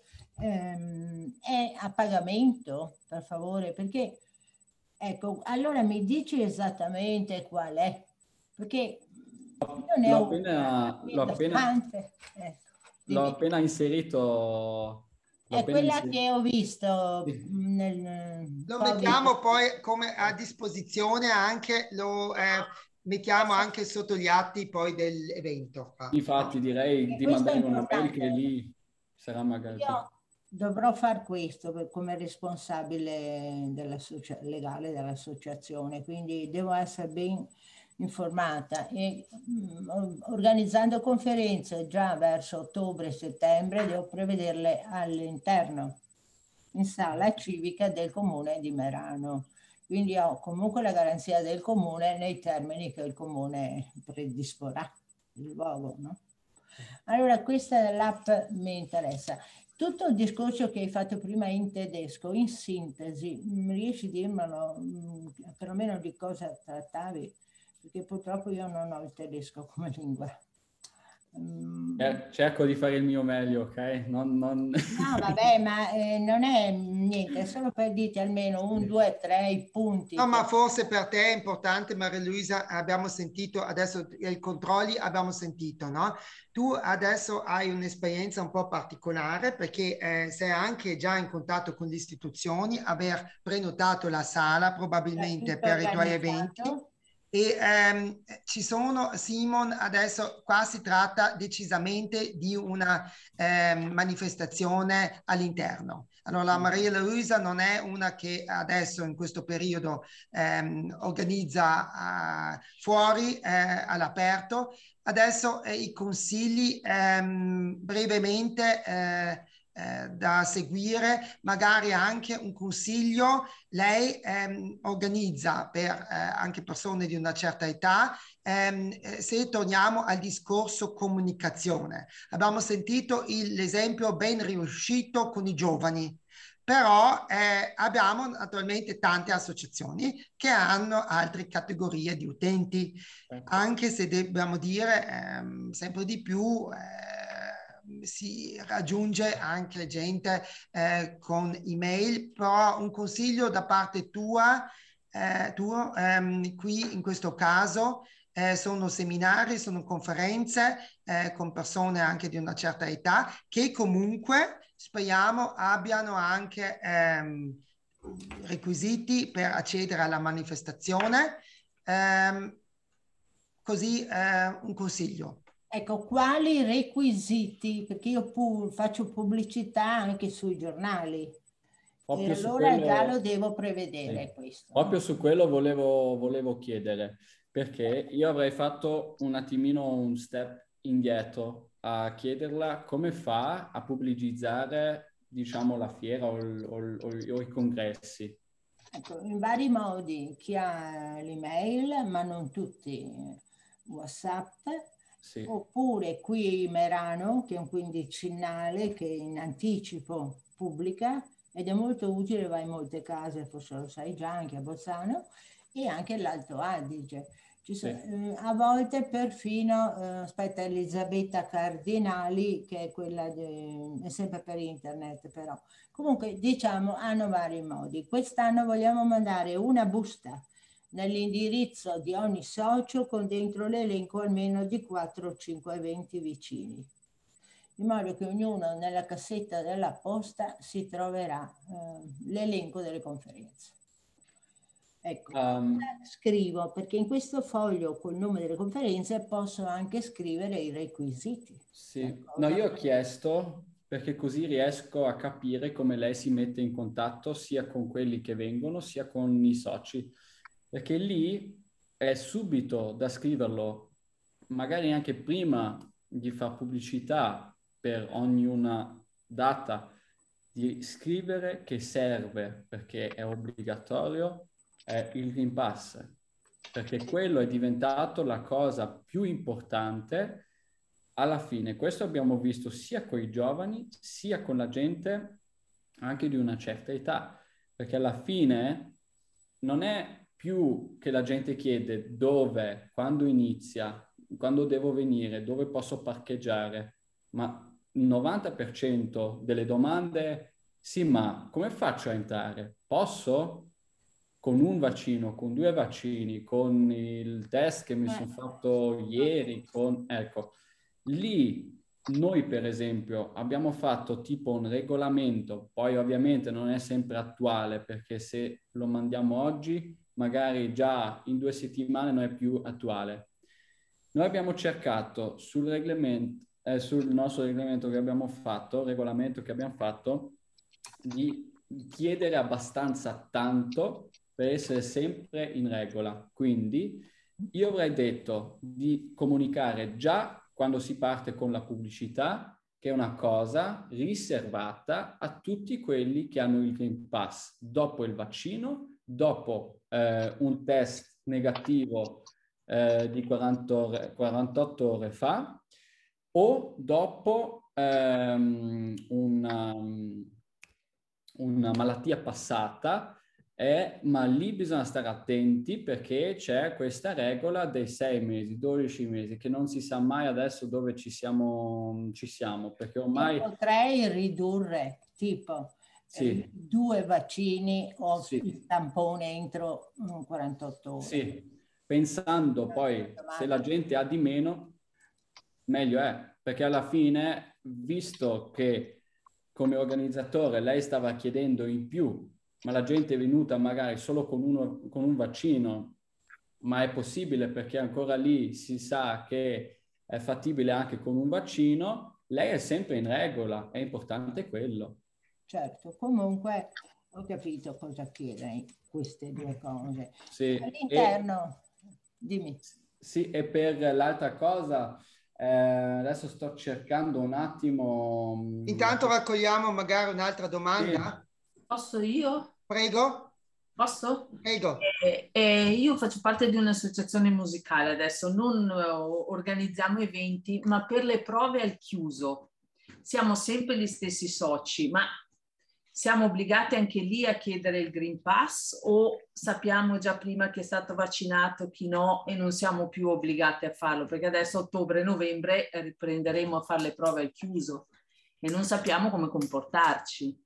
Speaker 3: ehm, è a pagamento, per favore? Perché, ecco, allora mi dici esattamente qual è? Perché io ne
Speaker 2: l'ho
Speaker 3: ho
Speaker 2: appena, l'ho appena,
Speaker 3: ecco,
Speaker 2: l'ho appena inserito.
Speaker 3: È quella inserito. Che ho visto
Speaker 2: sì.
Speaker 3: nel
Speaker 1: Lo
Speaker 3: COVID.
Speaker 1: mettiamo poi come a disposizione, anche lo eh, mettiamo anche sotto gli atti poi dell'evento.
Speaker 2: Infatti direi di mandare una mail che lì sarà magari...
Speaker 3: Io dovrò far questo per, come responsabile legale dell'associazione, quindi devo essere ben informata e mh, organizzando conferenze già verso ottobre-settembre devo prevederle all'interno, in sala civica del comune di Merano. quindi ho comunque la garanzia del comune nei termini che il comune predisporrà il luogo, no? Allora, questa dell'app mi interessa. Tutto il discorso che hai fatto prima in tedesco, in sintesi, riesci a dirmelo, perlomeno di cosa trattavi? Perché purtroppo io non ho il tedesco come lingua.
Speaker 2: Cerco di fare il mio meglio, ok? Non, non...
Speaker 3: No, vabbè, ma eh, non è niente, è solo per dirti almeno un, due, tre i punti.
Speaker 1: No,
Speaker 3: che...
Speaker 1: ma forse per te è importante, Maria Luisa, abbiamo sentito, adesso i controlli abbiamo sentito, no? Tu adesso hai un'esperienza un po' particolare perché eh, sei anche già in contatto con le istituzioni, aver prenotato la sala probabilmente per i tuoi eventi. E ehm, ci sono, Simon, adesso qua si tratta decisamente di una ehm, manifestazione all'interno. Allora la Maria Luisa non è una che adesso in questo periodo ehm, organizza uh, fuori eh, all'aperto. Adesso eh, i consigli ehm, brevemente eh, eh, da seguire, magari anche un consiglio. Lei ehm, organizza per eh, anche persone di una certa età, ehm, eh, se torniamo al discorso comunicazione. Abbiamo sentito il, l'esempio ben riuscito con i giovani, però eh, abbiamo naturalmente tante associazioni che hanno altre categorie di utenti, anche se dobbiamo dire ehm, sempre di più eh, si raggiunge anche gente eh, con email, però un consiglio da parte tua, eh, tuo, ehm, qui in questo caso, eh, sono seminari, sono conferenze eh, con persone anche di una certa età che comunque speriamo abbiano anche ehm, requisiti per accedere alla manifestazione. Ehm, così eh, un consiglio.
Speaker 3: Ecco, quali requisiti? Perché io pu- faccio pubblicità anche sui giornali.
Speaker 2: Proprio
Speaker 3: e
Speaker 2: su
Speaker 3: allora
Speaker 2: quello,
Speaker 3: già lo devo prevedere
Speaker 2: sì.
Speaker 3: questo.
Speaker 2: Proprio su quello volevo, volevo chiedere, perché io avrei fatto un attimino un step indietro a chiederla come fa a pubblicizzare, diciamo, la fiera o, il, o, il, o, i, o i congressi.
Speaker 3: Ecco, in vari modi, chi ha l'email, ma non tutti, WhatsApp, sì. Oppure qui Merano, che è un quindicinale che in anticipo pubblica ed è molto utile, va in molte case, forse lo sai già, anche a Bolzano, e anche l'Alto Adige. Ci sono, sì. eh, a volte perfino, eh, aspetta, Elisabetta Cardinali, che è quella, de, è sempre per internet però. Comunque, diciamo, hanno vari modi. Quest'anno vogliamo mandare una busta nell'indirizzo di ogni socio con dentro l'elenco almeno di quattro o cinque eventi vicini, in modo che ognuno nella cassetta della posta si troverà eh, l'elenco delle conferenze. Ecco, um, scrivo, perché in questo foglio col nome delle conferenze posso anche scrivere i requisiti.
Speaker 2: Sì, no, io ho chiesto perché così riesco a capire come lei si mette in contatto sia con quelli che vengono, sia con i soci, perché lì è subito da scriverlo, magari anche prima di fare pubblicità per ognuna data, di scrivere che serve, perché è obbligatorio, è il Green Pass, perché quello è diventato la cosa più importante. Alla fine, questo abbiamo visto sia con i giovani, sia con la gente anche di una certa età, perché alla fine non è più che la gente chiede dove, quando inizia, quando devo venire, dove posso parcheggiare, ma il novanta per cento delle domande, sì, ma come faccio a entrare? Posso? Con un vaccino, con due vaccini, con il test che mi sono fatto ieri, con... ecco, lì noi per esempio abbiamo fatto tipo un regolamento, poi ovviamente non è sempre attuale perché se lo mandiamo oggi magari già in due settimane non è più attuale. Noi abbiamo cercato sul reglamento, eh, sul nostro reglamento che abbiamo fatto, regolamento che abbiamo fatto, di chiedere abbastanza tanto per essere sempre in regola. Quindi io avrei detto di comunicare già quando si parte con la pubblicità, che è una cosa riservata a tutti quelli che hanno il Green Pass dopo il vaccino, dopo eh, un test negativo eh, di quaranta ore, quarantotto ore fa, o dopo ehm, una, una malattia passata. Eh, ma lì bisogna stare attenti perché c'è questa regola dei sei mesi, dodici mesi, che non si sa mai adesso dove ci siamo, ci siamo perché ormai...
Speaker 3: Io potrei ridurre, tipo,
Speaker 2: Sì,
Speaker 3: eh, due vaccini o
Speaker 2: sì,
Speaker 3: il tampone entro mm, quarantotto ore.
Speaker 2: sì, pensando poi se la gente ha di meno, meglio è, perché alla fine, visto che come organizzatore lei stava chiedendo in più, ma la gente è venuta magari solo con, uno, con un vaccino, ma è possibile perché ancora lì si sa che è fattibile anche con un vaccino, lei è sempre in regola, è importante quello.
Speaker 3: Certo, comunque ho capito cosa chiedere queste due cose.
Speaker 2: Sì,
Speaker 3: All'interno,
Speaker 2: e,
Speaker 3: dimmi.
Speaker 2: sì, e per l'altra cosa, eh, adesso sto cercando un attimo... mh, la-
Speaker 1: Intanto raccogliamo magari un'altra
Speaker 2: Sì,
Speaker 1: domanda.
Speaker 5: Posso io?
Speaker 1: Prego,
Speaker 5: Posso?
Speaker 1: prego.
Speaker 5: Eh, eh, io faccio parte di un'associazione musicale adesso, non eh, organizziamo eventi, ma per le prove al chiuso siamo sempre gli stessi soci, ma siamo obbligati anche lì a chiedere il Green Pass o sappiamo già prima chi è stato vaccinato, chi no e non siamo più obbligati a farlo? Perché adesso ottobre-novembre riprenderemo a fare le prove al chiuso e non sappiamo come comportarci.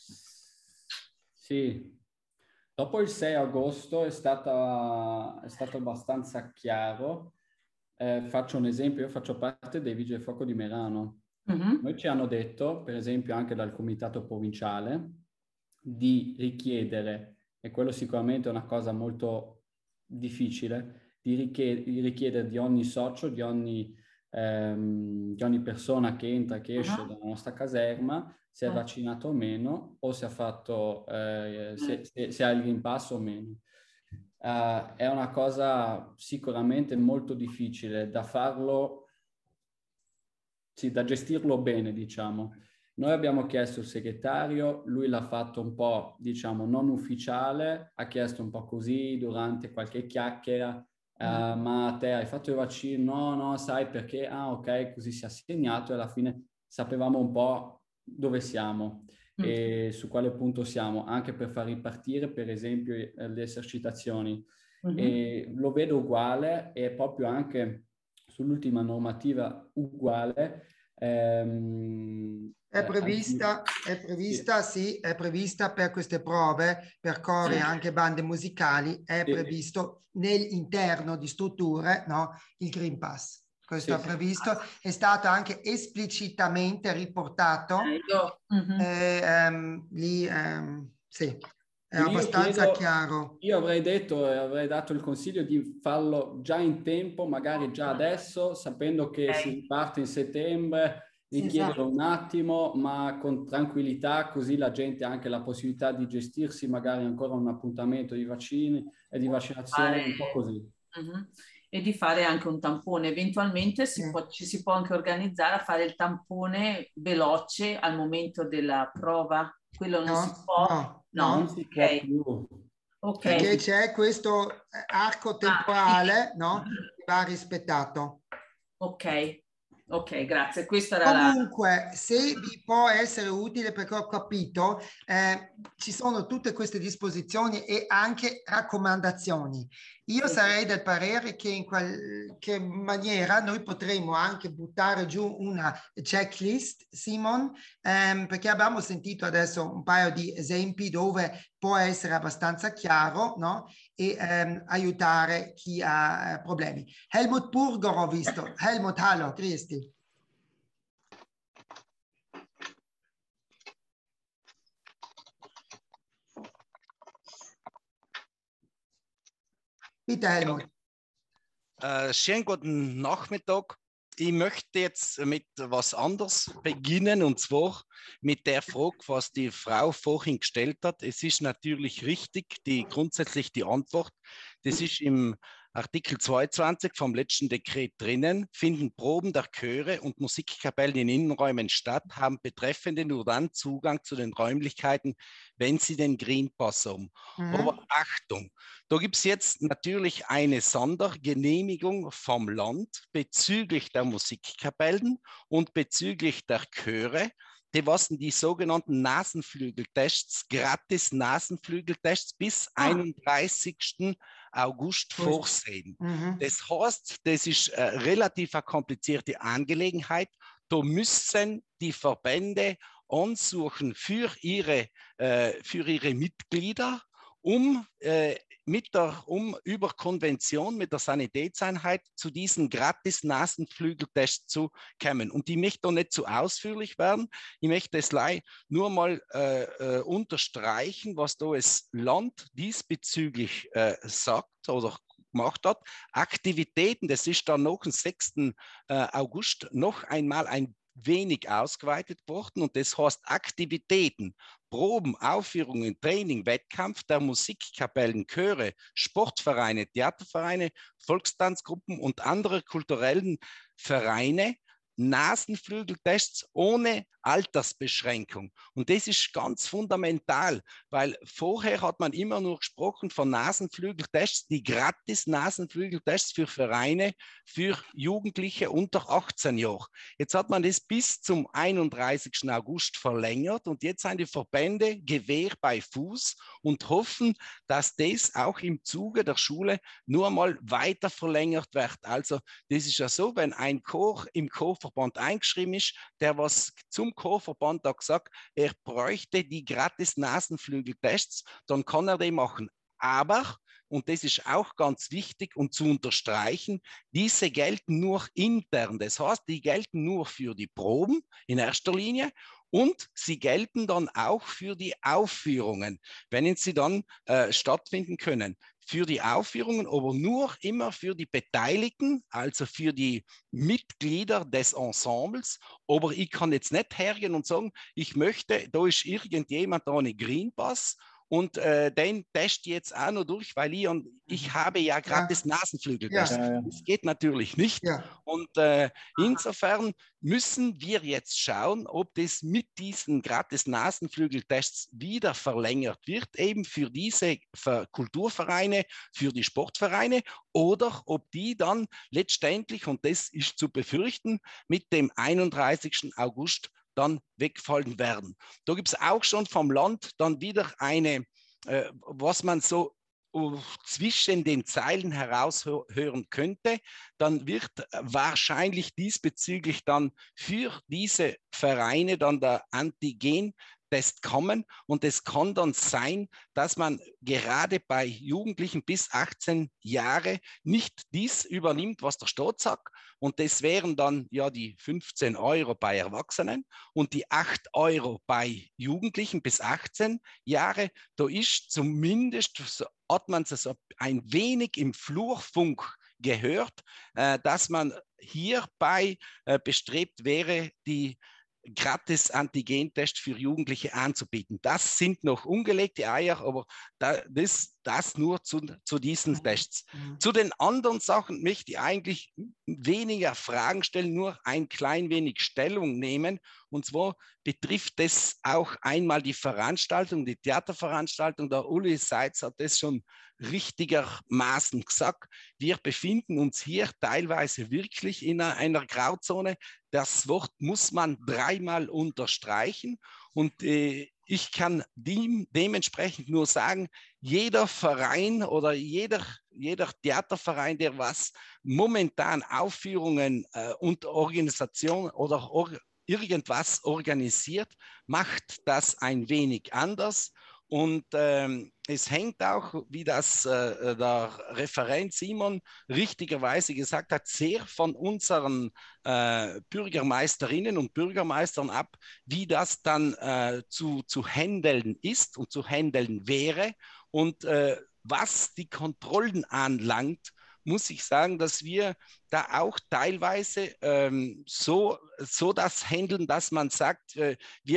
Speaker 2: sì. Dopo il sei agosto è, stata, è stato abbastanza chiaro. Eh, faccio un esempio, io faccio parte dei Vigili del Fuoco di Merano.
Speaker 5: Mhm.
Speaker 2: Noi ci hanno detto, per esempio anche dal comitato provinciale, di richiedere, e quello sicuramente è una cosa molto difficile, di, richie- di richiedere di ogni socio, di ogni, ehm, di ogni persona che entra, che esce
Speaker 5: Ah.
Speaker 2: dalla nostra caserma, se è
Speaker 5: Ah.
Speaker 2: vaccinato o meno, o se ha fatto, eh, se, se- se ha il Green Pass o meno. Eh, è una cosa sicuramente molto difficile da farlo, sì, da gestirlo bene, diciamo. Noi abbiamo chiesto il segretario, lui l'ha fatto un po', diciamo, non ufficiale, ha chiesto un po' così durante qualche chiacchiera, eh, ma te hai fatto il vaccino? No, no, sai perché? Ah, ok, così si è assegnato e alla fine sapevamo un po' dove siamo e su quale punto siamo, anche per far ripartire, per esempio, eh, le esercitazioni.
Speaker 5: Mhm.
Speaker 2: E lo vedo uguale e proprio anche sull'ultima normativa uguale. Ehm,
Speaker 1: È
Speaker 2: eh,
Speaker 1: prevista, è prevista, sì, è prevista per queste prove, per cori e anche bande musicali, è
Speaker 2: sì,
Speaker 1: previsto nell'interno di strutture, no, il Green Pass. Questo
Speaker 2: sì.
Speaker 1: è previsto, è stato anche esplicitamente riportato,
Speaker 5: Eh, io- Mhm.
Speaker 1: eh, ehm, lì, ehm, sì, è
Speaker 2: Quindi io
Speaker 1: abbastanza
Speaker 2: chiedo,
Speaker 1: chiaro.
Speaker 2: io avrei detto e avrei dato il consiglio di farlo già in tempo, magari già adesso, sapendo che si
Speaker 5: Ok.
Speaker 2: riparte in settembre,
Speaker 3: Sì,
Speaker 2: richiedere
Speaker 3: esatto.
Speaker 2: un attimo, ma con tranquillità, così la gente ha anche la possibilità di gestirsi magari ancora un appuntamento di vaccini e di vaccinazioni, un po' così.
Speaker 5: Mhm. E di fare anche un tampone. Eventualmente
Speaker 1: Sì.
Speaker 5: si può- ci si può anche organizzare a fare il tampone veloce al momento della prova. Quello non si
Speaker 1: No,
Speaker 5: può?
Speaker 1: no,
Speaker 5: No,
Speaker 2: Non
Speaker 1: no,
Speaker 2: si può
Speaker 5: ok.
Speaker 2: più.
Speaker 5: Ok.
Speaker 1: perché c'è questo eh, arco
Speaker 5: Ah,
Speaker 1: temporale,
Speaker 5: sì.
Speaker 1: no, che va rispettato.
Speaker 5: Ok, ok, grazie. Questa era la...
Speaker 1: Comunque, se vi può essere utile, perché ho capito, eh, ci sono tutte queste disposizioni e anche raccomandazioni. Io
Speaker 5: Sì.
Speaker 1: sarei del parere che in qualche maniera noi potremmo anche buttare giù una checklist, Simon, ehm, perché abbiamo sentito adesso un paio di esempi dove può essere abbastanza chiaro, no? E ehm, aiutare chi ha eh, problemi. Helmut Burger ho visto. Helmut, hallo, Christi. Bitte, Helmut.
Speaker 6: Äh, schönen guten Nachmittag. Ich möchte jetzt mit was anderes beginnen, und zwar mit der Frage, was die Frau vorhin gestellt hat. Es ist natürlich richtig, die grundsätzlich die Antwort. Das ist im Artikel zweiundzwanzig vom letzten Dekret drinnen, finden Proben der Chöre und Musikkapellen in Innenräumen statt, haben Betreffende nur dann Zugang zu den Räumlichkeiten, wenn sie den Green Pass haben. Mhm. Aber Achtung, da gibt es jetzt natürlich eine Sondergenehmigung vom Land bezüglich der Musikkapellen und bezüglich der Chöre, die was die sogenannten Nasenflügeltests, gratis Nasenflügeltests bis ah. einunddreißigsten August vorsehen. Mhm. Das heißt, das ist äh, relativ eine komplizierte Angelegenheit. Da müssen die Verbände ansuchen für ihre, äh, für ihre Mitglieder, um äh, mit der, um über Konvention mit der Sanitätseinheit zu diesen gratis Nasenflügeltests zu kommen. Und ich möchte da nicht zu ausführlich werden. Ich möchte es nur mal äh, äh, unterstreichen, was da das Land diesbezüglich äh, sagt oder gemacht hat. Aktivitäten, das ist dann noch am sechsten August noch einmal ein wenig ausgeweitet worden und das heißt Aktivitäten, Proben, Aufführungen, Training, Wettkampf der Musikkapellen, Chöre, Sportvereine, Theatervereine, Volkstanzgruppen und andere kulturellen Vereine, Nasenflügeltests ohne Altersbeschränkung. Und das ist ganz fundamental, weil vorher hat man immer nur gesprochen von Nasenflügeltests, die gratis Nasenflügeltests für Vereine, für Jugendliche unter achtzehn Jahren. Jetzt hat man das bis zum einunddreißigsten August verlängert und jetzt sind die Verbände Gewehr bei Fuß und hoffen, dass das auch im Zuge der Schule nur mal weiter verlängert wird. Also das ist ja so, wenn ein Chor im Chorverband eingeschrieben ist, der was zum Chorverband hat gesagt, er bräuchte die gratis Nasenflügeltests, dann kann er die machen. Aber, und das ist auch ganz wichtig und zu unterstreichen, diese gelten nur intern. Das heißt, die gelten nur für die Proben in erster Linie und sie gelten dann auch für die Aufführungen, wenn sie dann äh, stattfinden können. Für die Aufführungen, aber nur immer für die Beteiligten, also für die Mitglieder des Ensembles. Aber ich kann jetzt nicht hergehen und sagen, ich möchte, da ist irgendjemand da ohne Green Pass und äh, den teste jetzt auch noch durch, weil ich, und ich habe ja gratis ja. Nasenflügeltest. Ja, ja. Das geht natürlich nicht. Ja. Und äh, insofern müssen wir jetzt schauen, ob das mit diesen gratis Nasenflügeltests wieder verlängert wird, eben für diese Kulturvereine, für die Sportvereine, oder ob die dann letztendlich, und das ist zu befürchten, mit dem einunddreißigsten August dann wegfallen werden. Da gibt es auch schon vom Land dann wieder eine, äh, was man so uh, zwischen den Zeilen heraushören könnte, dann wird wahrscheinlich diesbezüglich dann für diese Vereine dann der Antigen-Test kommen und es kann dann sein, dass man gerade bei Jugendlichen bis achtzehn Jahre nicht dies übernimmt, was der Staat sagt. Und das wären dann ja die fünfzehn Euro bei Erwachsenen und die acht Euro bei Jugendlichen bis achtzehn Jahre. Da ist zumindest, so hat man es so ein wenig im Flurfunk gehört, äh, dass man hierbei äh, bestrebt wäre, die gratis Antigentest für Jugendliche anzubieten. Das sind noch ungelegte Eier, aber da, das, das nur zu, zu diesen Tests. Mhm. Zu den anderen Sachen möchte ich eigentlich weniger Fragen stellen, nur ein klein wenig Stellung nehmen. Und zwar betrifft das auch einmal die Veranstaltung, die Theaterveranstaltung. Der Uli Seitz hat das schon richtigermaßen gesagt. Wir befinden uns hier teilweise wirklich in einer, einer Grauzone. Das Wort muss man dreimal unterstreichen und äh, ich kann dem, dementsprechend nur sagen, jeder Verein oder jeder, jeder Theaterverein, der was momentan Aufführungen äh, und Organisation oder or, irgendwas organisiert, macht das ein wenig anders. Und ähm, es hängt auch, wie das äh, der Referent Simon richtigerweise gesagt hat, sehr von unseren äh, Bürgermeisterinnen und Bürgermeistern ab, wie das dann äh, zu, zu handeln ist und zu handeln wäre. Und äh, was die Kontrollen anlangt, muss ich sagen, dass wir da auch teilweise ähm, so, so das handeln, dass man sagt, äh, wir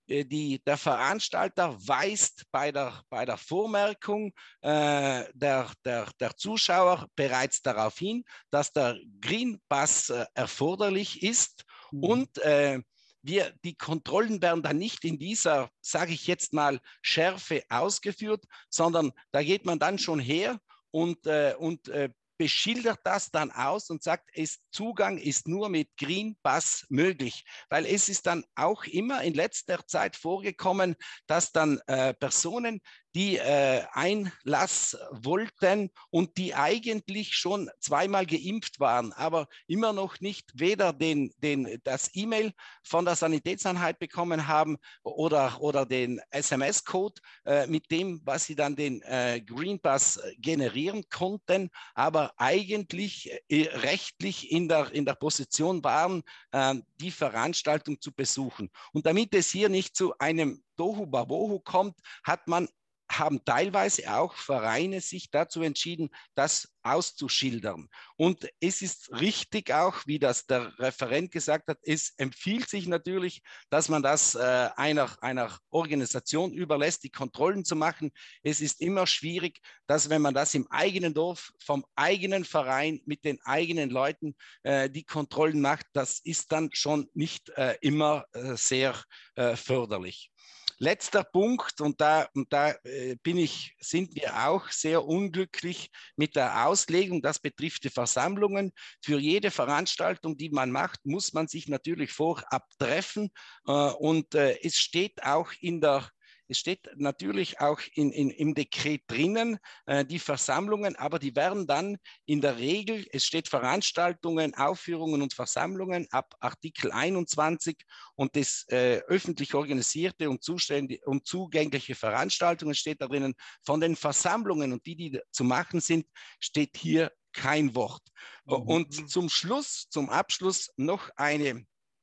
Speaker 6: die, der Veranstalter weist bei der, bei der Vormerkung äh, der, der, der Zuschauer bereits darauf hin, dass der Green Pass äh, erforderlich ist. Mhm. Und äh, wir, die Kontrollen werden dann nicht in dieser, sage ich jetzt mal, Schärfe ausgeführt, sondern da geht man dann schon her und, äh, und äh, beschildert das dann aus und sagt, es, Zugang ist nur mit Green Pass möglich. Weil es ist dann auch immer in letzter Zeit vorgekommen, dass dann äh, Personen, die äh, Einlass wollten und die eigentlich schon zweimal geimpft waren, aber immer noch nicht weder den, den, das E-Mail von der Sanitätseinheit bekommen haben oder, oder den S M S-Code äh, mit dem, was sie dann den äh, Green Pass generieren konnten, aber eigentlich äh, rechtlich in der, in der Position waren, äh, die Veranstaltung zu besuchen. Und damit es hier nicht zu einem Tohu-Wabohu kommt, hat man haben teilweise auch Vereine sich dazu entschieden, das auszuschildern. Und es ist richtig auch, wie das der Referent gesagt hat, es empfiehlt sich natürlich, dass man das äh, einer, einer Organisation überlässt, die Kontrollen zu machen. Es ist immer schwierig, dass wenn man das im eigenen Dorf, vom eigenen Verein, mit den eigenen Leuten äh, die Kontrollen macht, das ist dann schon nicht äh, immer äh, sehr äh, förderlich. Letzter Punkt, und da, und da äh, bin ich, sind wir auch sehr unglücklich mit der Auslegung, das betrifft die Versammlungen. Für jede Veranstaltung, die man macht, muss man sich natürlich vorab treffen äh, und äh, es steht auch in der Es steht natürlich auch in, in, im Dekret drinnen, äh, die Versammlungen, aber die werden dann in der Regel, es steht Veranstaltungen, Aufführungen und Versammlungen ab Artikel einundzwanzig und das äh, öffentlich organisierte und, und zugängliche Veranstaltungen steht da drinnen. Von den Versammlungen und die, die zu machen sind, steht hier kein Wort. Mhm. Und zum Schluss, zum Abschluss noch eine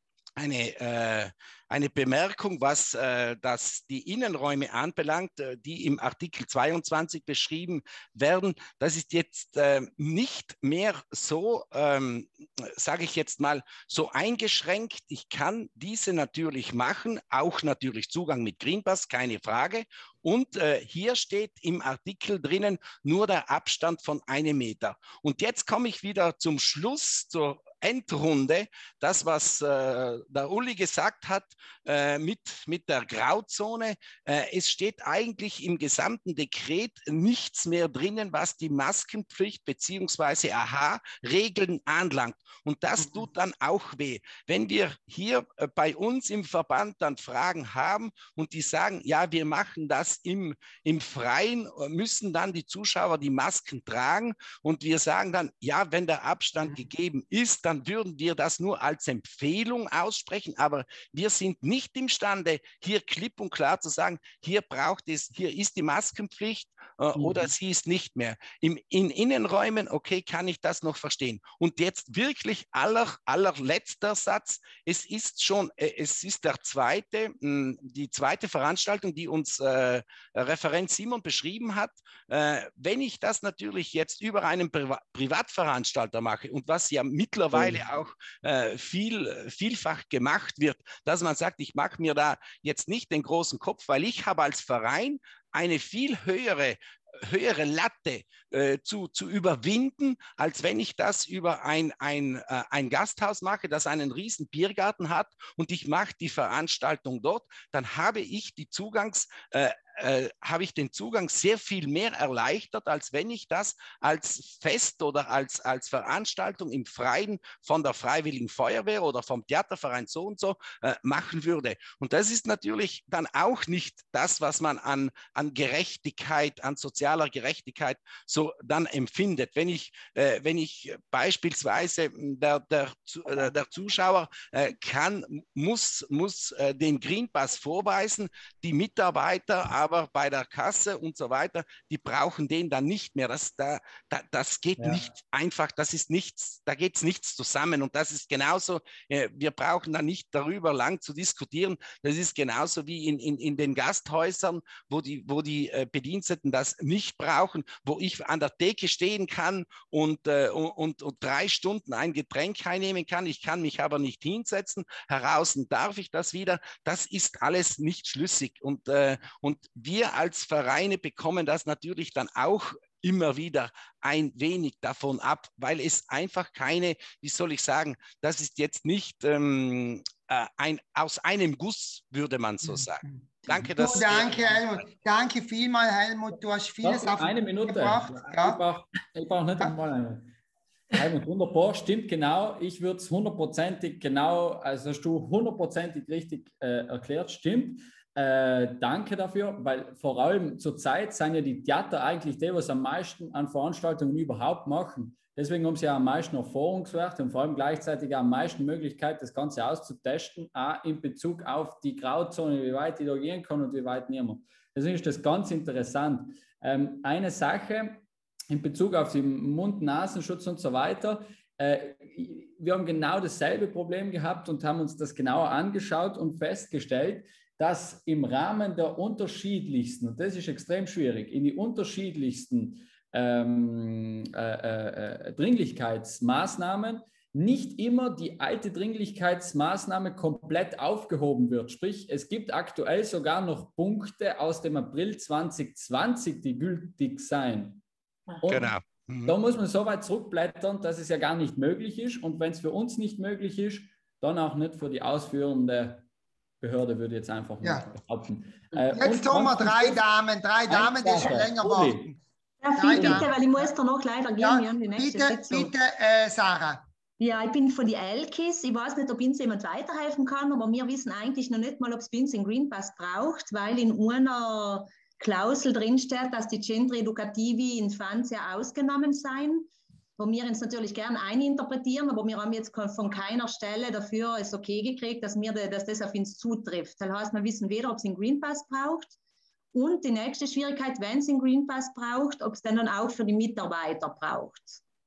Speaker 6: Eine, äh, eine Bemerkung, was äh, das die Innenräume anbelangt, äh, die im Artikel zweiundzwanzig beschrieben werden. Das ist jetzt äh, nicht mehr so, ähm, sage ich jetzt mal, so eingeschränkt. Ich kann diese natürlich machen, auch natürlich Zugang mit Green Pass, keine Frage. Und äh, hier steht im Artikel drinnen nur der Abstand von einem Meter. Und jetzt komme ich wieder zum Schluss, zur Endrunde, das, was äh, der Uli gesagt hat äh, mit, mit der Grauzone. Äh, es steht eigentlich im gesamten Dekret nichts mehr drinnen, was die Maskenpflicht bzw. A H-Regeln anlangt. Und das tut dann auch weh. Wenn wir hier äh, bei uns im Verband dann Fragen haben und die sagen, ja, wir machen das im, im Freien, müssen dann die Zuschauer die Masken tragen und wir sagen dann, ja, wenn der Abstand gegeben ist, dann würden wir das nur als Empfehlung aussprechen, aber wir sind nicht imstande, hier klipp und klar zu sagen, hier braucht es, hier ist die Maskenpflicht äh, mhm. oder sie ist nicht mehr. Im, in Innenräumen, okay, kann ich das noch verstehen. Und jetzt wirklich aller, allerletzter Satz, es ist schon, äh, es ist der zweite, mh, die zweite Veranstaltung, die uns äh, Referent Simon beschrieben hat. Äh, wenn ich das natürlich jetzt über einen Priva- Privatveranstalter mache und was ja mittlerweile auch äh, viel, vielfach gemacht wird, dass man sagt, ich mache mir da jetzt nicht den großen Kopf, weil ich habe als Verein eine viel höhere höhere Latte äh, zu, zu überwinden, als wenn ich das über ein, ein, äh, ein Gasthaus mache, das einen riesen Biergarten hat und ich mache die Veranstaltung dort, dann habe ich die Zugangs äh, Äh, habe ich den Zugang sehr viel mehr erleichtert, als wenn ich das als Fest oder als, als Veranstaltung im Freien von der Freiwilligen Feuerwehr oder vom Theaterverein so und so äh, machen würde. Und das ist natürlich dann auch nicht das, was man an, an Gerechtigkeit, an sozialer Gerechtigkeit so dann empfindet. Wenn ich, äh, wenn ich beispielsweise der, der, äh, der Zuschauer äh, kann, muss, muss äh, den Green Pass vorweisen, die Mitarbeiter aber bei der Kasse und so weiter, die brauchen den dann nicht mehr. Das, da, da, das geht ja. nicht einfach, das ist nichts, da geht es nichts zusammen. Und das ist genauso, äh, wir brauchen da nicht darüber lang zu diskutieren. Das ist genauso wie in, in, in den Gasthäusern, wo die, wo die äh, Bediensteten das nicht brauchen, wo ich an der Theke stehen kann und, äh, und, und drei Stunden ein Getränk einnehmen kann. Ich kann mich aber nicht hinsetzen. Heraus darf ich das wieder. Das ist alles nicht schlüssig. Und, äh, und wir als Vereine bekommen das natürlich dann auch immer wieder ein wenig davon ab, weil es einfach keine, wie soll ich sagen, das ist jetzt nicht ähm, äh, ein, aus einem Guss, würde man so sagen. Danke, dass
Speaker 1: du, danke, Helmut. Danke vielmals, Helmut. Du hast vieles
Speaker 2: Doch,
Speaker 1: auf
Speaker 2: eine Minute
Speaker 1: gebracht. Ja.
Speaker 2: Ich brauche ich brauch nicht einmal eine. Helmut, wunderbar, stimmt genau. Ich würde es hundertprozentig genau, also hast du hundertprozentig richtig äh, erklärt, stimmt. Äh, danke dafür, weil vor allem zur Zeit sind ja die Theater eigentlich die, was am meisten an Veranstaltungen überhaupt machen. Deswegen haben sie ja am meisten Erfahrungswerte und vor allem gleichzeitig am meisten Möglichkeit, das Ganze auszutesten, auch in Bezug auf die Grauzone, wie weit die da gehen kann und wie weit nicht mehr. Deswegen ist das ganz interessant. Ähm, eine Sache in Bezug auf den Mund-Nasenschutz und so weiter. Äh, wir haben genau dasselbe Problem gehabt und haben uns das genauer angeschaut und festgestellt, dass im Rahmen der unterschiedlichsten, und das ist extrem schwierig, in die unterschiedlichsten ähm, äh, äh, Dringlichkeitsmaßnahmen nicht immer die alte Dringlichkeitsmaßnahme komplett aufgehoben wird. Sprich, es gibt aktuell sogar noch Punkte aus dem April zwanzig zwanzig, die gültig seien. Und
Speaker 6: genau. Mhm.
Speaker 2: Da muss man so weit zurückblättern, dass es ja gar nicht möglich ist. Und wenn es für uns nicht möglich ist, dann auch nicht für die ausführende Behörde, würde ich jetzt einfach mal ja. behaupten.
Speaker 1: Äh, jetzt haben wir drei Damen, drei Damen, die schon länger warten.
Speaker 7: Ja, viel bitte, weil ich muss da noch leider gehen.
Speaker 1: Ja,
Speaker 7: wir haben die nächste
Speaker 1: bitte,
Speaker 7: Sitzung.
Speaker 1: bitte, äh, Sarah.
Speaker 7: Ja, ich bin von die Elkis. Ich weiß nicht, ob uns jemand weiterhelfen kann, aber wir wissen eigentlich noch nicht mal, ob es bei uns den Green Pass braucht, weil in einer Klausel drinsteht, dass die Centri Educativi Infantia ausgenommen seien, wo wir uns natürlich gerne eininterpretieren, aber wir haben jetzt von keiner Stelle dafür es okay gekriegt, dass, wir, dass das auf uns zutrifft. Das heißt, wir wissen weder, ob es den Green Pass braucht und die nächste Schwierigkeit, wenn es den Green Pass braucht, ob es dann, dann auch für die Mitarbeiter braucht.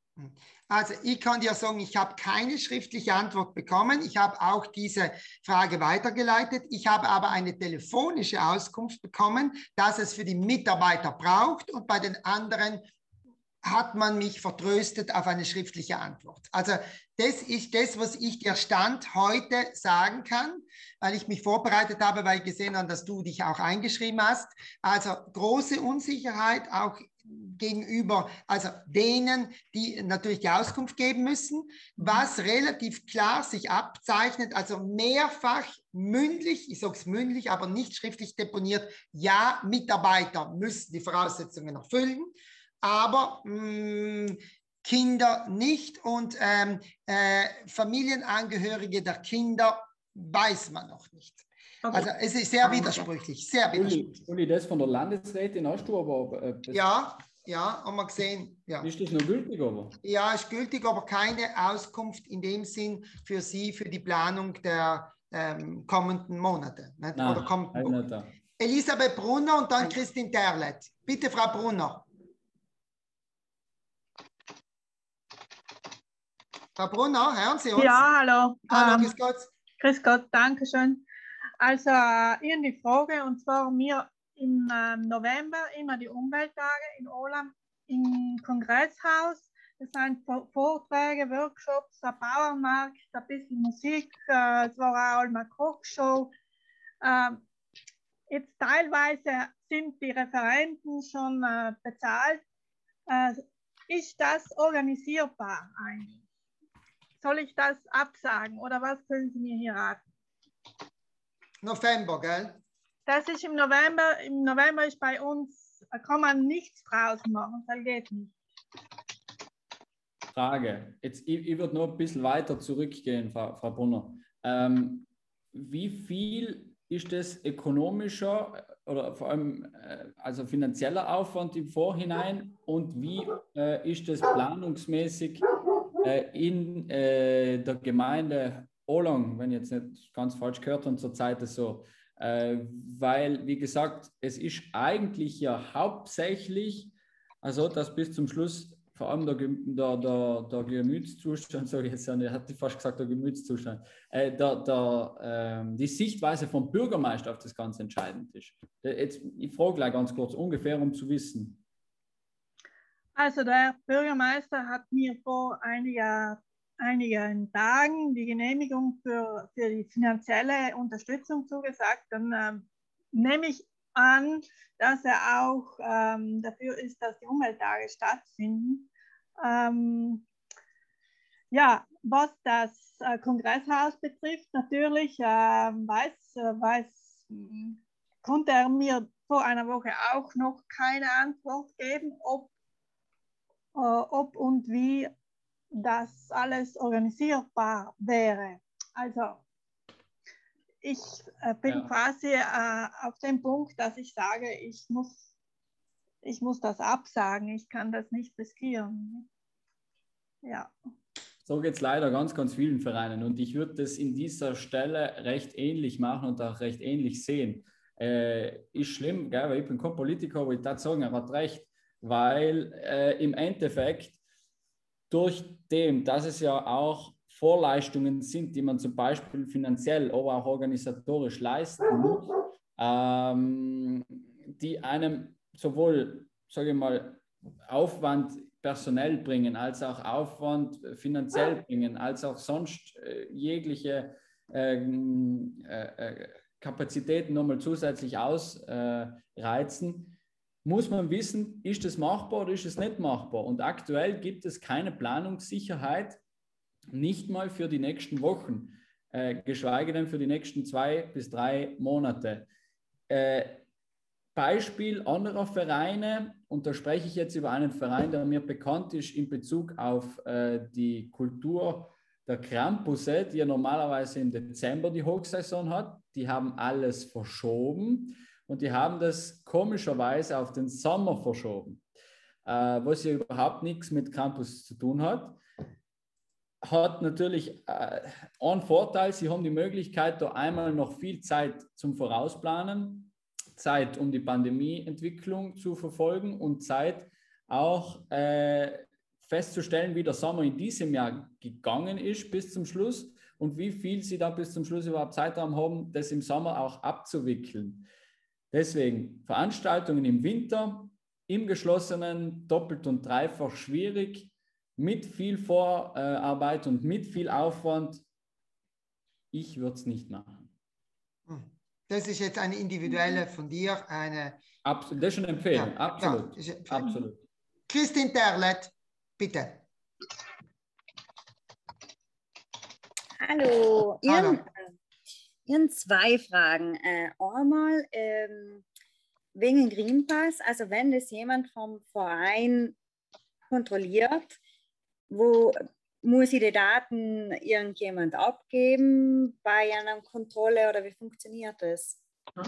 Speaker 1: Also ich kann dir sagen, ich habe keine schriftliche Antwort bekommen. Ich habe auch diese Frage weitergeleitet. Ich habe aber eine telefonische Auskunft bekommen, dass es für die Mitarbeiter braucht und bei den anderen hat man mich vertröstet auf eine schriftliche Antwort. Also das ist das, was ich dir Stand heute sagen kann, weil ich mich vorbereitet habe, weil ich gesehen habe, dass du dich auch eingeschrieben hast. Also große Unsicherheit auch gegenüber, also denen, die natürlich die Auskunft geben müssen, was relativ klar sich abzeichnet, also mehrfach mündlich, ich sage es mündlich, aber nicht schriftlich deponiert, ja, Mitarbeiter müssen die Voraussetzungen erfüllen, aber mh, Kinder nicht und ähm, äh, Familienangehörige der Kinder weiß man noch nicht. Okay. Also es ist sehr widersprüchlich, sehr widersprüchlich.
Speaker 2: Uli, das von der Landesrätin hast du aber... Äh,
Speaker 1: ja, ja, haben wir gesehen. Ja.
Speaker 2: Ist das noch gültig? Aber?
Speaker 1: Ja, ist gültig, aber keine Auskunft in dem Sinn für Sie, für die Planung der ähm, kommenden Monate. Nicht? Nein, oder kommenden Wochen. Elisabeth Brunner und dann Christine Terlet. Bitte, Frau Brunner. Frau Brunner, hören Sie uns?
Speaker 8: Ja, hallo.
Speaker 1: Hallo,
Speaker 8: ähm,
Speaker 1: grüß Gott.
Speaker 8: Grüß Gott, danke schön. Also, ich habe die Frage, und zwar wir im ähm, November immer die Umwelttage in Olam im Kongresshaus. Das sind Vorträge, Workshops, ein Bauernmarkt, ein bisschen Musik, äh, es war auch eine Kochshow. Ähm, jetzt teilweise sind die Referenten schon äh, bezahlt. Äh, ist das organisierbar eigentlich? Soll ich das absagen oder was können Sie mir hier raten?
Speaker 1: November, gell?
Speaker 8: Das ist im November. Im November ist bei uns, da kann man nichts draußen machen, das geht nicht.
Speaker 2: Frage. Jetzt, ich, ich würde noch ein bisschen weiter zurückgehen, Frau, Frau Brunner. Ähm, wie viel ist das ökonomischer oder vor allem äh, also finanzieller Aufwand im Vorhinein und wie äh, ist das planungsmäßig äh, in äh, der Gemeinde Olang, wenn ich jetzt nicht ganz falsch gehört habe, zurzeit so. Äh, weil, wie gesagt, es ist eigentlich ja hauptsächlich, also dass bis zum Schluss vor allem der, der, der, der Gemütszustand, sage ich jetzt, ich hatte fast gesagt, der Gemütszustand, äh, der, der, äh, die Sichtweise vom Bürgermeister auf das Ganze entscheidend ist. Jetzt, ich frage gleich ganz kurz, ungefähr, um zu wissen.
Speaker 8: Also der Bürgermeister hat mir vor einiger, einigen Tagen die Genehmigung für, für die finanzielle Unterstützung zugesagt. Dann ähm, nehme ich an, dass er auch ähm, dafür ist, dass die Umwelttage stattfinden. Ähm, ja, was das äh, Kongresshaus betrifft, natürlich äh, weiß, äh, weiß, konnte er mir vor einer Woche auch noch keine Antwort geben, ob, äh, ob und wie das alles organisierbar wäre. Also ich äh, bin ja. quasi äh, auf dem Punkt, dass ich sage, ich muss, ich muss das absagen, ich kann das nicht riskieren. Ja.
Speaker 2: So geht es leider ganz, ganz vielen Vereinen und ich würde das in dieser Stelle recht ähnlich machen und auch recht ähnlich sehen. Äh, ist schlimm, gell, weil ich bin kein Politiker, aber ich würde sagen, er hat recht, weil äh, im Endeffekt durch dem, dass es ja auch Vorleistungen sind, die man zum Beispiel finanziell, aber auch organisatorisch leisten muss, ähm, die einem sowohl, sage ich mal, Aufwand personell bringen, als auch Aufwand finanziell bringen, als auch sonst äh, jegliche äh, äh, Kapazitäten nochmal zusätzlich ausreizen. Äh, muss man wissen, ist es machbar oder ist es nicht machbar? Und aktuell gibt es keine Planungssicherheit, nicht mal für die nächsten Wochen, äh, geschweige denn für die nächsten zwei bis drei Monate. Äh, Beispiel anderer Vereine, und da spreche ich jetzt über einen Verein, der mir bekannt ist in Bezug auf äh, die Kultur der Krampusse, die ja normalerweise im Dezember die Hochsaison hat. Die haben alles verschoben und die haben das komischerweise auf den Sommer verschoben, äh, was ja überhaupt nichts mit Krampus zu tun hat. Hat natürlich äh, einen Vorteil, sie haben die Möglichkeit, da einmal noch viel Zeit zum Vorausplanen, Zeit, um die Pandemieentwicklung zu verfolgen und Zeit auch äh, festzustellen, wie der Sommer in diesem Jahr gegangen ist bis zum Schluss und wie viel sie da bis zum Schluss überhaupt Zeitraum haben, das im Sommer auch abzuwickeln. Deswegen Veranstaltungen im Winter, im Geschlossenen, doppelt und dreifach schwierig, mit viel Vorarbeit und mit viel Aufwand. Ich würde es nicht machen.
Speaker 1: Das ist jetzt eine individuelle von dir, eine...
Speaker 2: Absolut, das ist eine Empfehlung, ja, absolut.
Speaker 1: Ja,
Speaker 2: absolut.
Speaker 1: Christine Terlet, bitte.
Speaker 9: Hallo, ich habe äh, zwei Fragen. Äh, einmal ähm, wegen Green Pass, also wenn das jemand vom Verein kontrolliert, wo muss ich die Daten irgendjemand abgeben bei einer Kontrolle oder wie funktioniert das?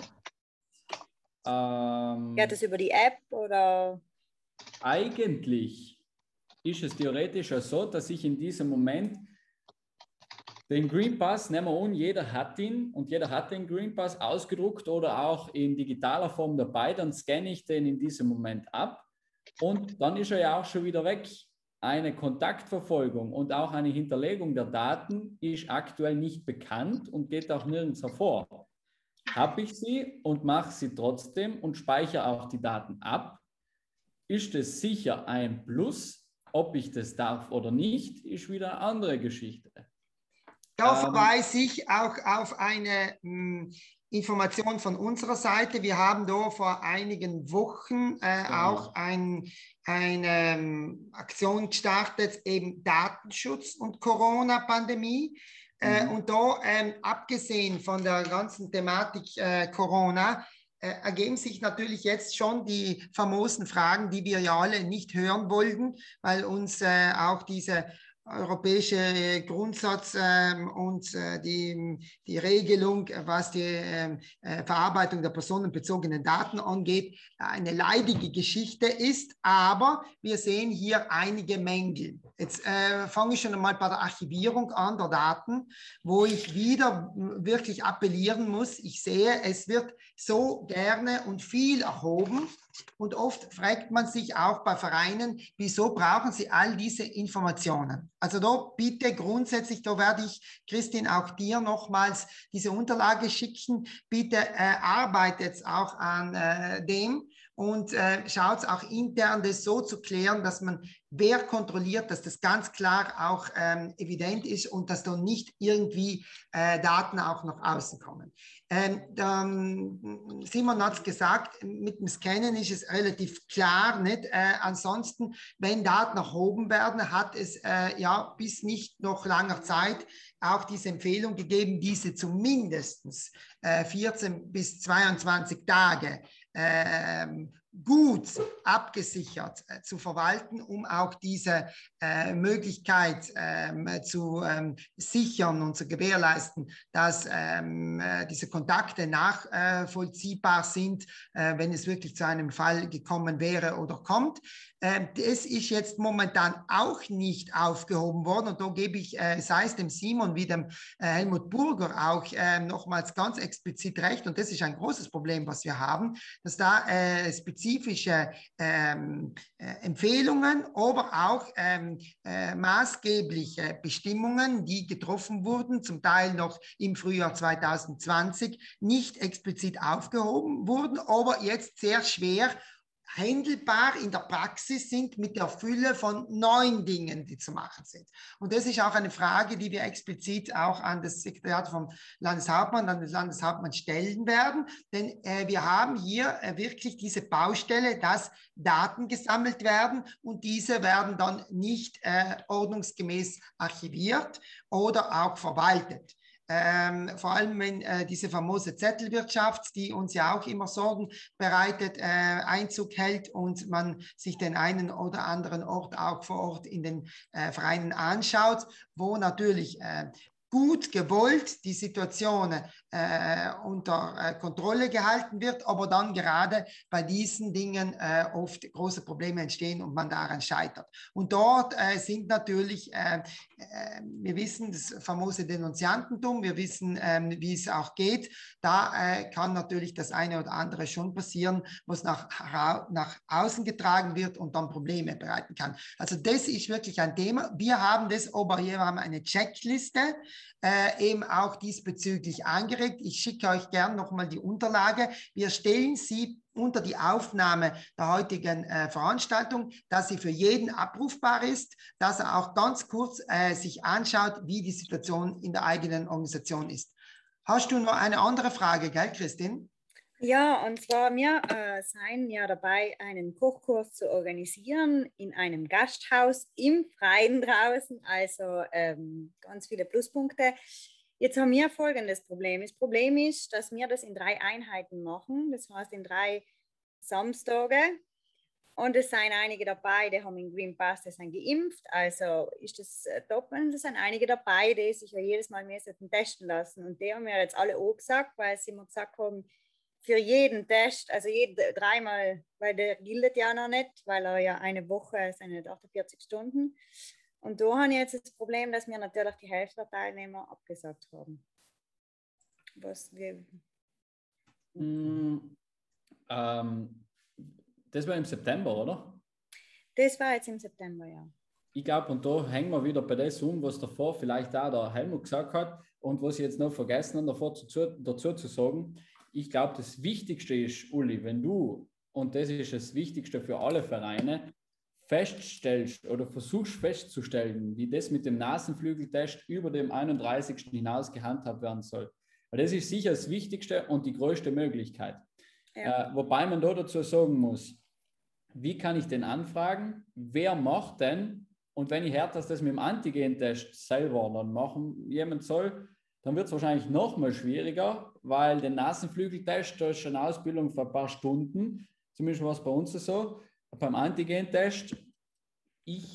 Speaker 2: Ähm,
Speaker 9: Geht das über die App oder?
Speaker 2: Eigentlich ist es theoretisch so, dass ich in diesem Moment den Green Pass, nehmen wir an, jeder hat ihn und jeder hat den Green Pass ausgedruckt oder auch in digitaler Form dabei, dann scanne ich den in diesem Moment ab und dann ist er ja auch schon wieder weg. Eine Kontaktverfolgung und auch eine Hinterlegung der Daten ist aktuell nicht bekannt und geht auch nirgends hervor. Habe ich sie und mache sie trotzdem und speichere auch die Daten ab, ist es sicher ein Plus. Ob ich das darf oder nicht, ist wieder eine andere Geschichte.
Speaker 1: Da verweise ähm, ich auch auf eine mh, Information von unserer Seite. Wir haben da vor einigen Wochen äh, genau. auch ein, eine ähm, Aktion gestartet, eben Datenschutz und Corona-Pandemie. Mhm. Äh, und da, ähm, abgesehen von der ganzen Thematik äh, Corona, äh, ergeben sich natürlich jetzt schon die famosen Fragen, die wir ja alle nicht hören wollten, weil uns äh, auch diese europäische Grundsatz ähm, und äh, die, die Regelung, was die äh, Verarbeitung der personenbezogenen Daten angeht, eine leidige Geschichte ist. Aber wir sehen hier einige Mängel. Jetzt äh, fange ich schon einmal bei der Archivierung an der Daten, wo ich wieder wirklich appellieren muss. Ich sehe, es wird so gerne und viel erhoben. Und oft fragt man sich auch bei Vereinen, wieso brauchen sie all diese Informationen? Also da bitte grundsätzlich, da werde ich, Christine, auch dir nochmals diese Unterlage schicken. Bitte äh, arbeitet auch an äh, dem und äh, schaut auch intern das so zu klären, dass man wer kontrolliert, dass das ganz klar auch ähm, evident ist und dass da nicht irgendwie äh, Daten auch nach außen kommen. Ähm, dann, Simon hat es gesagt, mit dem Scannen ist es relativ klar, nicht? Äh, ansonsten, wenn Daten erhoben werden, hat es äh, ja bis nicht noch langer Zeit auch diese Empfehlung gegeben, diese zumindest äh, vierzehn bis zweiundzwanzig Tage äh, gut abgesichert äh, zu verwalten, um auch diese äh, Möglichkeit ähm, zu ähm, sichern und zu gewährleisten, dass ähm, äh, diese Kontakte nachvollziehbar äh, sind, äh, wenn es wirklich zu einem Fall gekommen wäre oder kommt. Äh, das ist jetzt momentan auch nicht aufgehoben worden und da gebe ich, äh, sei es dem Simon wie dem äh, Helmut Burger auch äh, nochmals ganz explizit recht und das ist ein großes Problem, was wir haben, dass da äh, spezifische ähm, äh, Empfehlungen, aber auch ähm, äh, maßgebliche Bestimmungen, die getroffen wurden, zum Teil noch im Frühjahr zwanzig zwanzig, nicht explizit aufgehoben wurden, aber jetzt sehr schwer handelbar in der Praxis sind mit der Fülle von neuen Dingen, die zu machen sind. Und das ist auch eine Frage, die wir explizit auch an das Sekretariat vom Landeshauptmann, an den Landeshauptmann stellen werden, denn äh, wir haben hier äh, wirklich diese Baustelle, dass Daten gesammelt werden und diese werden dann nicht äh, ordnungsgemäß archiviert oder auch verwaltet. Ähm, vor allem wenn äh, diese famose Zettelwirtschaft, die uns ja auch immer Sorgen bereitet, äh, Einzug hält und man sich den einen oder anderen Ort auch vor Ort in den äh, Vereinen anschaut, wo natürlich äh, gut gewollt die Situation äh, unter äh, Kontrolle gehalten wird, aber dann gerade bei diesen Dingen äh, oft große Probleme entstehen und man daran scheitert. Und dort äh, sind natürlich, äh, äh, wir wissen das famose Denunziantentum, wir wissen, äh, wie es auch geht, da äh, kann natürlich das eine oder andere schon passieren, was nach, nach außen getragen wird und dann Probleme bereiten kann. Also das ist wirklich ein Thema. Wir haben das, aber hier haben wir eine Checkliste, Äh, eben auch diesbezüglich angeregt. Ich schicke euch gern nochmal die Unterlage. Wir stellen sie unter die Aufnahme der heutigen äh, Veranstaltung, dass sie für jeden abrufbar ist, dass er auch ganz kurz äh, sich anschaut, wie die Situation in der eigenen Organisation ist. Hast du noch eine andere Frage, gell, Christine?
Speaker 9: Ja, und zwar wir äh, seien ja dabei, einen Kochkurs zu organisieren in einem Gasthaus im Freien draußen, also ähm, ganz viele Pluspunkte. Jetzt haben wir folgendes Problem. Das Problem ist, dass wir das in drei Einheiten machen, das heißt in drei Samstage. Und es sind einige dabei, die haben einen Green Pass, die sind geimpft, also ist das äh, top. Und es sind einige dabei, die sich ja jedes Mal mehr testen lassen. Und die haben wir jetzt alle auch gesagt, weil sie mir gesagt haben, für jeden Test, also jede, dreimal, weil der gilt ja noch nicht, weil er ja eine Woche sind nicht achtundvierzig Stunden. Und da haben wir jetzt das Problem, dass wir natürlich die Hälfte der Teilnehmer abgesagt haben. Was wir...
Speaker 2: Mm, ähm, das war im September, oder?
Speaker 9: Das war jetzt im September, ja.
Speaker 2: Ich glaube, und da hängen wir wieder bei das um, was davor vielleicht auch der Helmut gesagt hat und was ich jetzt noch vergessen habe, davor dazu, dazu zu sagen. Ich glaube, das Wichtigste ist, Uli, wenn du, und das ist das Wichtigste für alle Vereine, feststellst oder versuchst festzustellen, wie das mit dem Nasenflügeltest über dem einunddreißigsten hinaus gehandhabt werden soll. Weil das ist sicher das Wichtigste und die größte Möglichkeit. Ja. Äh, wobei man da dazu sagen muss, wie kann ich den anfragen? Wer macht denn? Und wenn ich höre, dass das mit dem Antigen-Test selber dann machen jemand soll, dann wird es wahrscheinlich noch mal schwieriger, weil der Nasenflügeltest, da ist schon eine Ausbildung für ein paar Stunden, zumindest war es bei uns so. Beim Antigen-Test, ich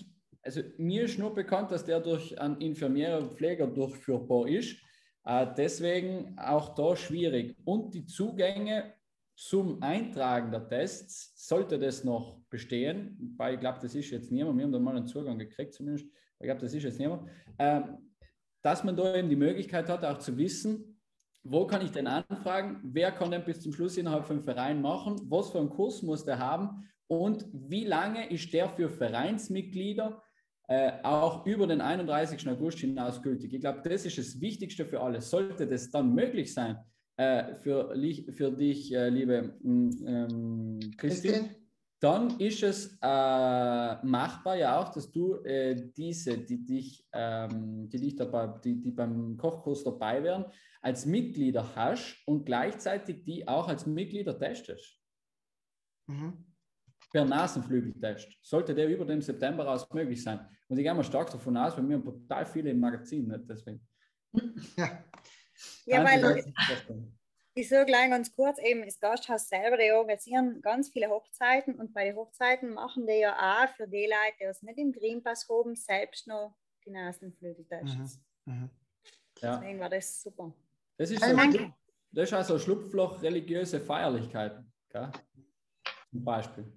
Speaker 2: also mir ist nur bekannt, dass der durch einen Infirmieren Pfleger durchführbar ist. Äh, deswegen auch da schwierig. Und die Zugänge zum Eintragen der Tests, sollte das noch bestehen, weil ich glaube, das ist jetzt niemand, wir haben da mal einen Zugang gekriegt zumindest, ich glaube, das ist jetzt niemand, äh, dass man da eben die Möglichkeit hat, auch zu wissen, wo kann ich denn anfragen, wer kann denn bis zum Schluss innerhalb vom Verein machen, was für einen Kurs muss der haben und wie lange ist der für Vereinsmitglieder äh, auch über den einunddreißigsten August hinaus gültig. Ich glaube, das ist das Wichtigste für alle. Sollte das dann möglich sein, Äh, für, für dich, äh, liebe ähm, Christine, dann ist es äh, machbar ja auch, dass du äh, diese, die dich, ähm, die, dich dabei, die, die beim Kochkurs dabei wären, als Mitglieder hast und gleichzeitig die auch als Mitglieder testest. Mhm. Per Nasenflügeltest. Sollte der über dem September raus möglich sein. Und ich gehe mal stark davon aus, weil wir haben total viele im Magazin, nicht deswegen.
Speaker 1: Ja.
Speaker 9: Ja, weil ich sage gleich ganz kurz, eben das Gasthaus selber, die organisieren ganz viele Hochzeiten und bei den Hochzeiten machen die ja auch für die Leute, die es nicht im Greenpass haben, selbst noch die Nasenflügeltests. Mhm. Mhm. Deswegen ja. war das super.
Speaker 2: Das ist, so das ist also ein Schlupfloch religiöse Feierlichkeiten, okay? Zum Beispiel.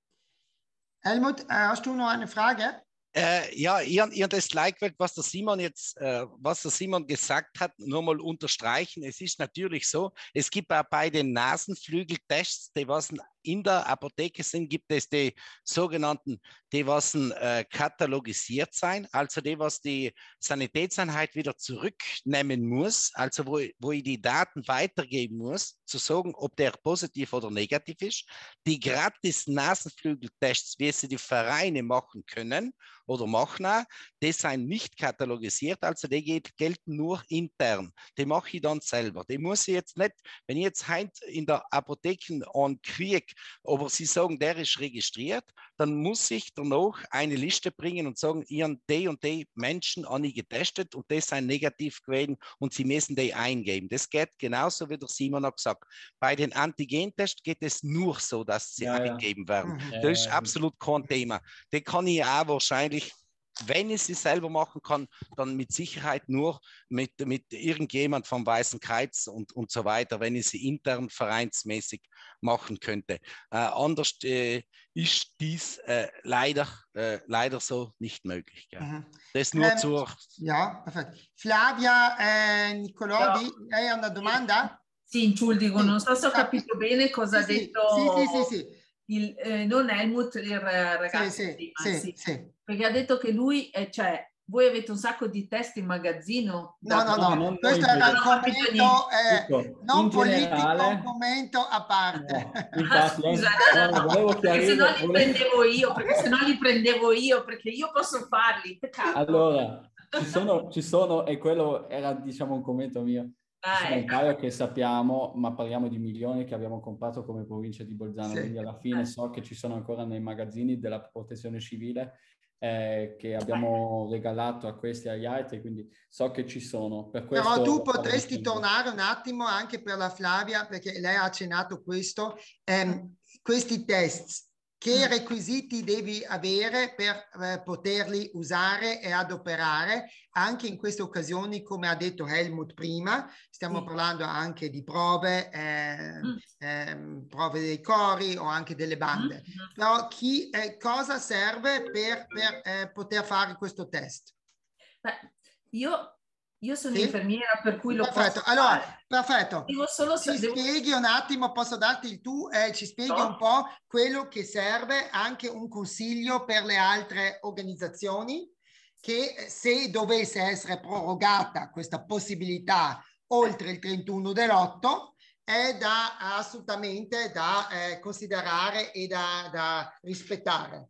Speaker 1: Helmut, hast du noch eine Frage?
Speaker 6: Äh, ja, ihr, ihr das Like, was der Simon jetzt, äh, was der Simon gesagt hat, nur mal unterstreichen. Es ist natürlich so, es gibt auch bei den Nasenflügeltests, die was in der Apotheke sind, gibt es die sogenannten, die was äh, katalogisiert sein, also die, was die Sanitätseinheit wieder zurücknehmen muss, also wo, wo ich die Daten weitergeben muss, zu sagen, ob der positiv oder negativ ist. Die gratis Nasenflügeltests, wie sie die Vereine machen können oder machen auch, die sind nicht katalogisiert, also die geht, gelten nur intern. Die mache ich dann selber. Die muss ich jetzt nicht, wenn ich jetzt heute in der Apotheke einen kriege, aber Sie sagen, der ist registriert, dann muss ich danach eine Liste bringen und sagen, ich habe die und die Menschen an ich getestet und die sind negativ gewesen und Sie müssen die eingeben. Das geht genauso, wie der Simon hat gesagt. Bei den Antigentests geht es nur so, dass sie ja, eingegeben ja. werden. Mhm. Das ist ja, absolut kein Thema. Die kann ich auch wahrscheinlich, wenn ich sie selber machen kann, dann mit Sicherheit nur mit, mit irgendjemand vom Weißen Kreuz und, und so weiter, wenn ich sie intern vereinsmäßig machen könnte. Äh, anders äh, ist dies äh, leider, äh, leider so nicht möglich. Ja. Mhm. Das nur ähm, zur...
Speaker 1: Ja, perfetto. Flavia eh, Nicolodi, no. Lei ha una domanda?
Speaker 5: Sì, Entschuldigung, sì. non so se ho capito bene cosa
Speaker 1: sì,
Speaker 5: ha detto...
Speaker 1: Sì, sì, sì, sì.
Speaker 5: Il, eh, non Helmut, il ragazzo
Speaker 1: sì,
Speaker 5: prima,
Speaker 1: sì, sì, sì.
Speaker 5: Perché ha detto che lui, eh, cioè, voi avete un sacco di test in magazzino.
Speaker 1: No, no, no, no, questo era un commento eh, non politico, un commento a parte.
Speaker 2: No, infatti,
Speaker 5: ah, scusa,
Speaker 2: no, no, volevo
Speaker 5: perché se no li volevo... prendevo io, perché se no li prendevo io, perché io posso farli. Peccato.
Speaker 2: Allora, ci sono, ci sono, e quello era diciamo un commento mio.
Speaker 5: Ah,
Speaker 2: Ci sono
Speaker 5: ecco.
Speaker 2: un paio che sappiamo, ma parliamo di milioni che abbiamo comprato come provincia di Bolzano, sì. Quindi alla fine so che ci sono ancora nei magazzini della protezione civile eh, che abbiamo regalato a questi e agli altri, quindi so che ci sono. Per questo
Speaker 1: Però tu potresti tornare un attimo anche per la Flavia, perché lei ha accennato questo, ehm, questi test. Che requisiti devi avere per eh, poterli usare e adoperare anche in queste occasioni, come ha detto Helmut prima, stiamo sì. parlando anche di prove, eh, mm. eh, prove dei cori o anche delle bande. Mm. Però chi, eh, cosa serve per, per eh, poter fare questo test?
Speaker 5: Beh, io... Io sono
Speaker 1: sì?
Speaker 5: infermiera, per cui lo
Speaker 1: perfetto.
Speaker 5: posso
Speaker 1: allora,
Speaker 5: fare.
Speaker 1: Perfetto.
Speaker 5: Devo solo
Speaker 1: ci
Speaker 5: devo...
Speaker 1: spieghi un attimo, posso darti il tu, eh, ci spieghi no. un po' quello che serve, anche un consiglio per le altre organizzazioni, che se dovesse essere prorogata questa possibilità oltre il trentuno dell'otto, è da assolutamente da eh, considerare e da, da rispettare.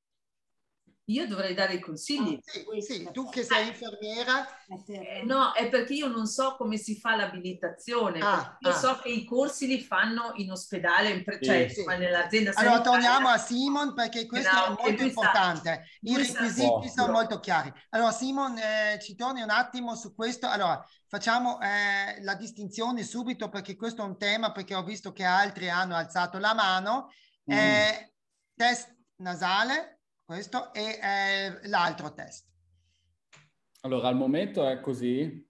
Speaker 5: Io dovrei dare i consigli.
Speaker 1: Sì, sì, tu che sei infermiera.
Speaker 5: Eh, no, è perché io non so come si fa l'abilitazione.
Speaker 1: Ah,
Speaker 5: io
Speaker 1: ah.
Speaker 5: so che i corsi li fanno in ospedale, in pre- cioè
Speaker 1: sì, sì.
Speaker 5: nell'azienda
Speaker 1: sanitaria. Allora torniamo a Simon perché questo no, è molto importante. Sa, I requisiti sa, sono no. molto chiari. Allora Simon, eh, ci torni un attimo su questo. Allora facciamo eh, la distinzione subito perché questo è un tema, perché ho visto che altri hanno alzato la mano. Mm. Eh, test nasale. questo e eh, l'altro test.
Speaker 2: Allora, al momento è così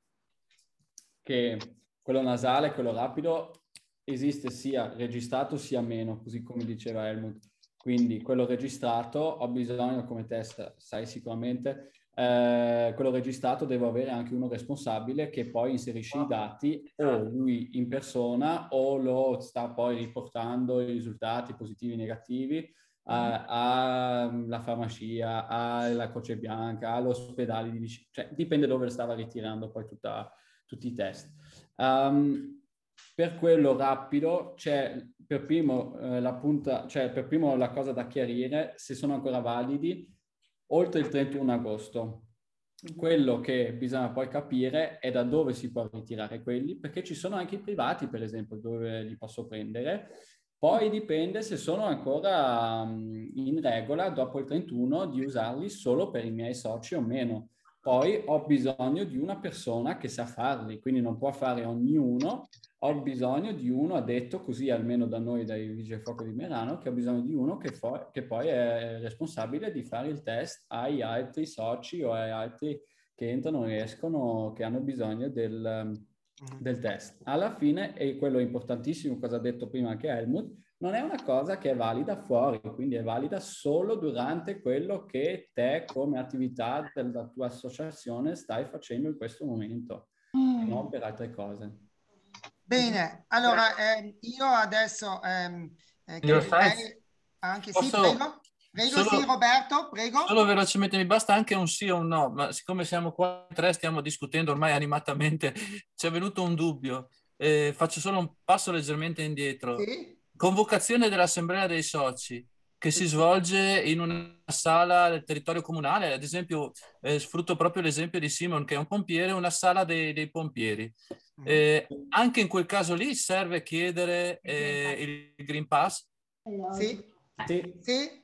Speaker 2: che quello nasale e quello rapido esiste sia registrato sia meno, così come diceva Helmut. Quindi quello registrato ho bisogno, come test sai sicuramente, eh, quello registrato devo avere anche uno responsabile che poi inserisce i dati o lui in persona o lo sta poi riportando i risultati positivi e negativi alla farmacia, alla Croce Bianca, all'ospedale di vicino, cioè dipende dove stava ritirando poi tutta, tutti i test. Um, per quello rapido c'è per primo eh, la punta, cioè per primo la cosa da chiarire se sono ancora validi oltre il trentuno agosto. Quello che bisogna poi capire è da dove si può ritirare quelli, perché ci sono anche i privati, per esempio, dove li posso prendere. Poi dipende se sono ancora um, in regola dopo il trentuno di usarli solo per i miei soci o meno. Poi ho bisogno di una persona che sa farli, quindi non può fare ognuno. Ho bisogno di uno, ha detto così almeno da noi, dai Vigili del Fuoco di Merano, che ho bisogno di uno che, fo- che poi è responsabile di fare il test ai altri soci o ai altri che entrano e escono, che hanno bisogno del, del test. Alla fine, e quello è importantissimo, cosa ha detto prima anche Helmut, non è una cosa che è valida fuori, quindi è valida solo durante quello che te come attività della tua associazione stai facendo in questo momento, mm. non per altre cose.
Speaker 1: Bene, allora eh, io adesso ehm, eh, chiederei anche
Speaker 4: Posso,
Speaker 1: sì, prego, prego
Speaker 4: solo,
Speaker 1: sì Roberto, prego.
Speaker 4: Solo velocemente, mi basta anche un sì o un no, ma siccome siamo qua tre, stiamo discutendo ormai animatamente, ci è venuto un dubbio. Eh, faccio solo un passo leggermente indietro.
Speaker 1: Sì?
Speaker 4: Convocazione dell'assemblea dei soci che si svolge in una sala del territorio comunale, ad esempio, eh, sfrutto proprio l'esempio di Simon che è un pompiere, una sala dei, dei pompieri. Eh, anche in quel caso lì serve chiedere eh, il Green Pass?
Speaker 1: Sì,
Speaker 2: sì.
Speaker 1: sì.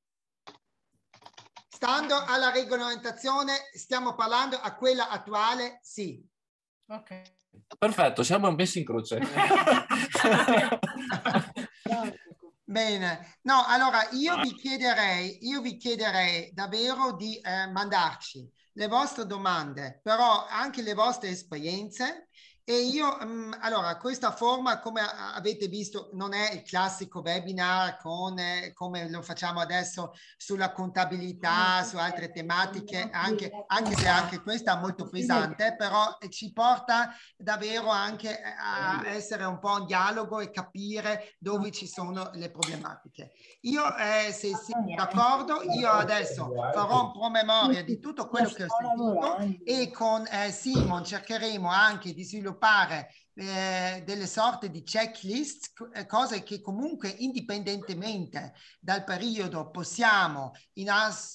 Speaker 1: Stando alla regolamentazione, stiamo parlando a quella attuale, sì.
Speaker 4: Ok. Perfetto, siamo messi in croce.
Speaker 1: Bene, no, allora io vi chiederei, io vi chiederei davvero di eh, mandarci le vostre domande, però anche le vostre esperienze. E io, um, allora, questa forma, come avete visto, non è il classico webinar con, eh, come lo facciamo adesso sulla contabilità, su altre tematiche, anche, anche se anche questa è molto pesante, però ci porta davvero anche a essere un po' in dialogo e capire dove ci sono le problematiche. Io, eh, se siete d'accordo, io adesso farò un promemoria di tutto quello che ho sentito e con eh, Simon cercheremo anche di sviluppare Eh, delle sorte di checklist, eh, cose che comunque indipendentemente dal periodo possiamo in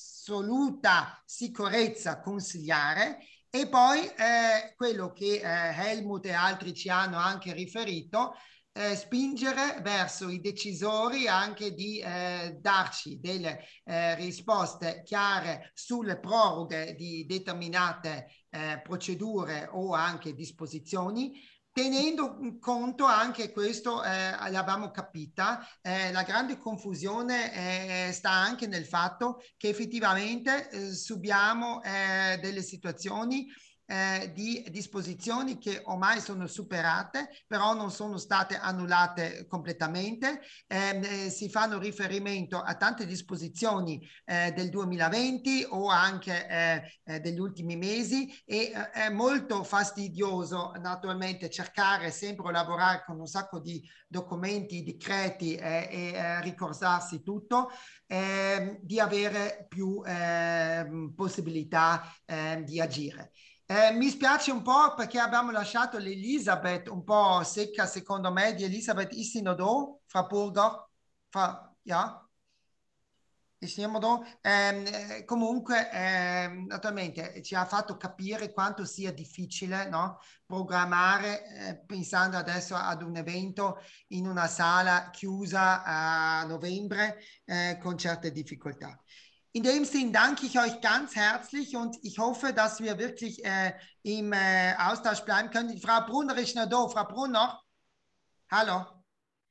Speaker 1: assoluta sicurezza consigliare. E poi eh, quello che eh, Helmut e altri ci hanno anche riferito, eh, spingere verso i decisori anche di eh, darci delle eh, risposte chiare sulle proroghe di determinate eh, procedure o anche disposizioni, tenendo conto anche questo, eh, l'abbiamo capita, eh, la grande confusione eh, sta anche nel fatto che effettivamente eh, subiamo eh, delle situazioni Eh, di disposizioni che ormai sono superate, però non sono state annullate completamente. Eh, eh, si fanno riferimento a tante disposizioni eh, del duemilaventi o anche eh, eh, degli ultimi mesi e eh, è molto fastidioso naturalmente cercare sempre di lavorare con un sacco di documenti, decreti eh, e eh, ricordarsi tutto, eh, di avere più eh, possibilità eh, di agire. Eh, mi spiace un po' perché abbiamo lasciato l'Elisabeth un po' secca, secondo me, di Elisabeth ist sie noch da, Frau Burger? Frau, ja? Ist sie noch da? Eh, comunque, eh, naturalmente, ci ha fatto capire quanto sia difficile, no? Programmare, eh, pensando adesso ad un evento in una sala chiusa a novembre, eh, con certe difficoltà. In dem Sinn danke ich euch ganz herzlich und ich hoffe, dass wir wirklich äh, im äh, Austausch bleiben können. Frau Brunner ist noch da. Frau Brunner, hallo.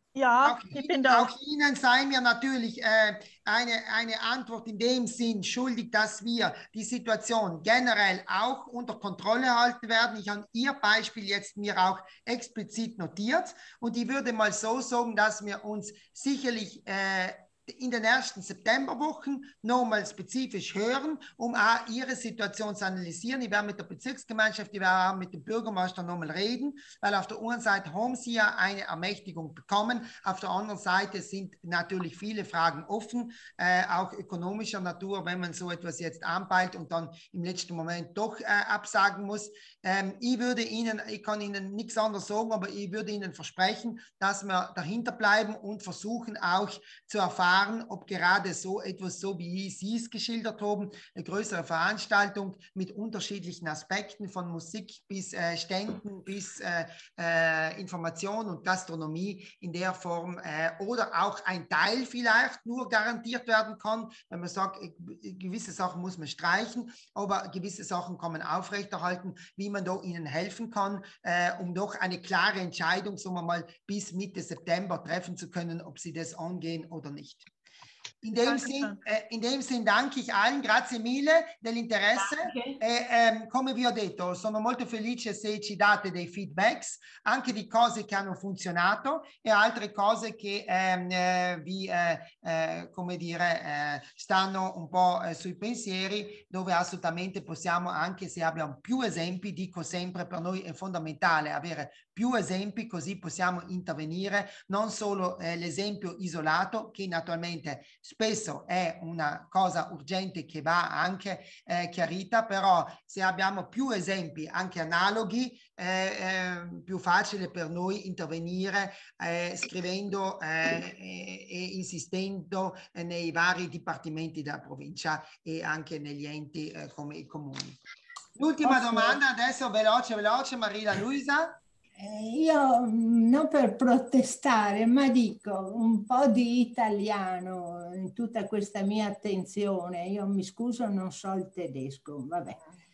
Speaker 8: Ja,
Speaker 1: auch,
Speaker 8: ich bin da.
Speaker 1: Auch Ihnen sei mir natürlich äh, eine, eine Antwort in dem Sinn schuldig, dass wir die Situation generell auch unter Kontrolle halten werden. Ich habe Ihr Beispiel jetzt mir auch explizit notiert und ich würde mal so sagen, dass wir uns sicherlich äh, in den ersten Septemberwochen nochmal spezifisch hören, um auch ihre Situation zu analysieren. Ich werde mit der Bezirksgemeinschaft, ich werde auch mit dem Bürgermeister nochmal reden, weil auf der einen Seite haben sie ja eine Ermächtigung bekommen, auf der anderen Seite sind natürlich viele Fragen offen, äh, auch ökonomischer Natur, wenn man so etwas jetzt anpeilt und dann im letzten Moment doch äh, absagen muss. Ähm, ich würde Ihnen, ich kann Ihnen nichts anderes sagen, aber ich würde Ihnen versprechen, dass wir dahinter bleiben und versuchen auch zu erfahren, ob gerade so etwas, so wie Sie es geschildert haben, eine größere Veranstaltung mit unterschiedlichen Aspekten von Musik bis äh, Ständen bis äh, äh, Information und Gastronomie in der Form äh, oder auch ein Teil vielleicht nur garantiert werden kann, wenn man sagt, gewisse Sachen muss man streichen, aber gewisse Sachen kann man aufrechterhalten, wie man da Ihnen helfen kann, äh, um doch eine klare Entscheidung, sagen wir mal, bis Mitte September treffen zu können, ob Sie das angehen oder nicht. In dem, Sinn, eh, in dem Sinn danke ich allen, grazie mille dell'interesse. E, ehm, come vi ho detto, sono molto felice se ci date dei feedbacks, anche di cose che hanno funzionato e altre cose che ehm, eh, vi, eh, eh, come dire, eh, stanno un po' eh, sui pensieri, dove assolutamente possiamo, anche se abbiamo più esempi, dico sempre, per noi è fondamentale avere più esempi, così possiamo intervenire, non solo eh, l'esempio isolato, che naturalmente spesso è una cosa urgente che va anche eh, chiarita, però se abbiamo più esempi anche analoghi è eh, più facile per noi intervenire eh, scrivendo eh, e, e insistendo eh, nei vari dipartimenti della provincia e anche negli enti eh, come i comuni. L'ultima domanda adesso, veloce, veloce, Maria Luisa.
Speaker 3: Eh, io non per protestare, ma dico un po' di italiano in tutta questa mia attenzione. Io mi scuso, non so il tedesco, vabbè.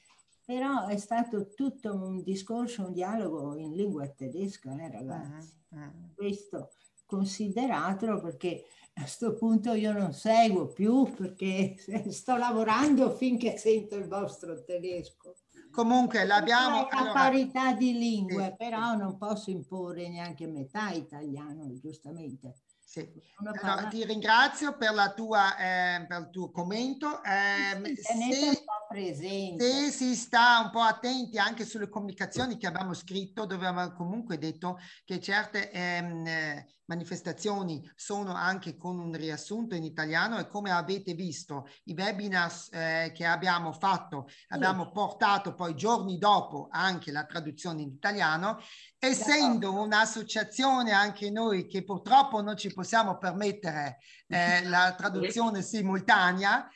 Speaker 3: Però è stato tutto un discorso, un dialogo in lingua tedesca, eh, ragazzi. Uh-huh. Questo consideratelo, perché a questo punto io non seguo più, perché sto lavorando finché sento il vostro tedesco.
Speaker 1: Comunque l'abbiamo...
Speaker 3: La allora, parità di lingue, sì, però non posso imporre neanche metà italiano, giustamente.
Speaker 1: Sì. Allora, ti ringrazio per, la tua, eh, per il tuo commento. Eh,
Speaker 3: sì, tenete un po' presente.
Speaker 1: Se si sta un po' attenti anche sulle comunicazioni che abbiamo scritto, dove abbiamo comunque detto che certe ehm, manifestazioni sono anche con un riassunto in italiano, e come avete visto i webinar eh, che abbiamo fatto, sì, abbiamo portato poi giorni dopo anche la traduzione in italiano, essendo un'associazione anche noi che purtroppo non ci possiamo permettere eh, la traduzione simultanea,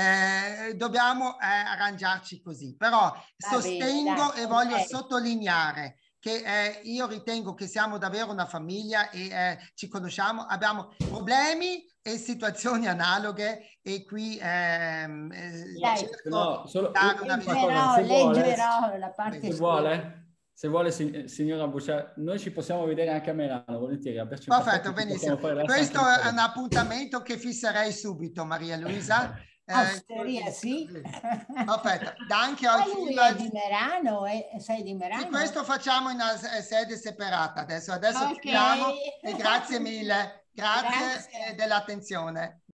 Speaker 1: eh, dobbiamo eh, arrangiarci così. Però sostengo e voglio sottolineare che eh, io ritengo che siamo davvero una famiglia e eh, ci conosciamo, abbiamo problemi e situazioni analoghe, e qui ehm, eh, cerco
Speaker 2: no, solo,
Speaker 3: dare una leggerò, leggerò la parte
Speaker 2: se vuole. Se vuole, signora Bouchard, noi ci possiamo vedere anche a Milano, volentieri.
Speaker 1: Perfetto, benissimo. Questo è un appuntamento che fisserei subito, Maria Luisa.
Speaker 3: Osteria, eh, sì.
Speaker 1: Perfetto, danke
Speaker 3: euch. Lui è di Merano, eh? Sei di Merano?
Speaker 1: Sì, questo facciamo in una sede separata adesso. Adesso okay. Chiudiamo e grazie mille. Grazie, grazie. dell'attenzione.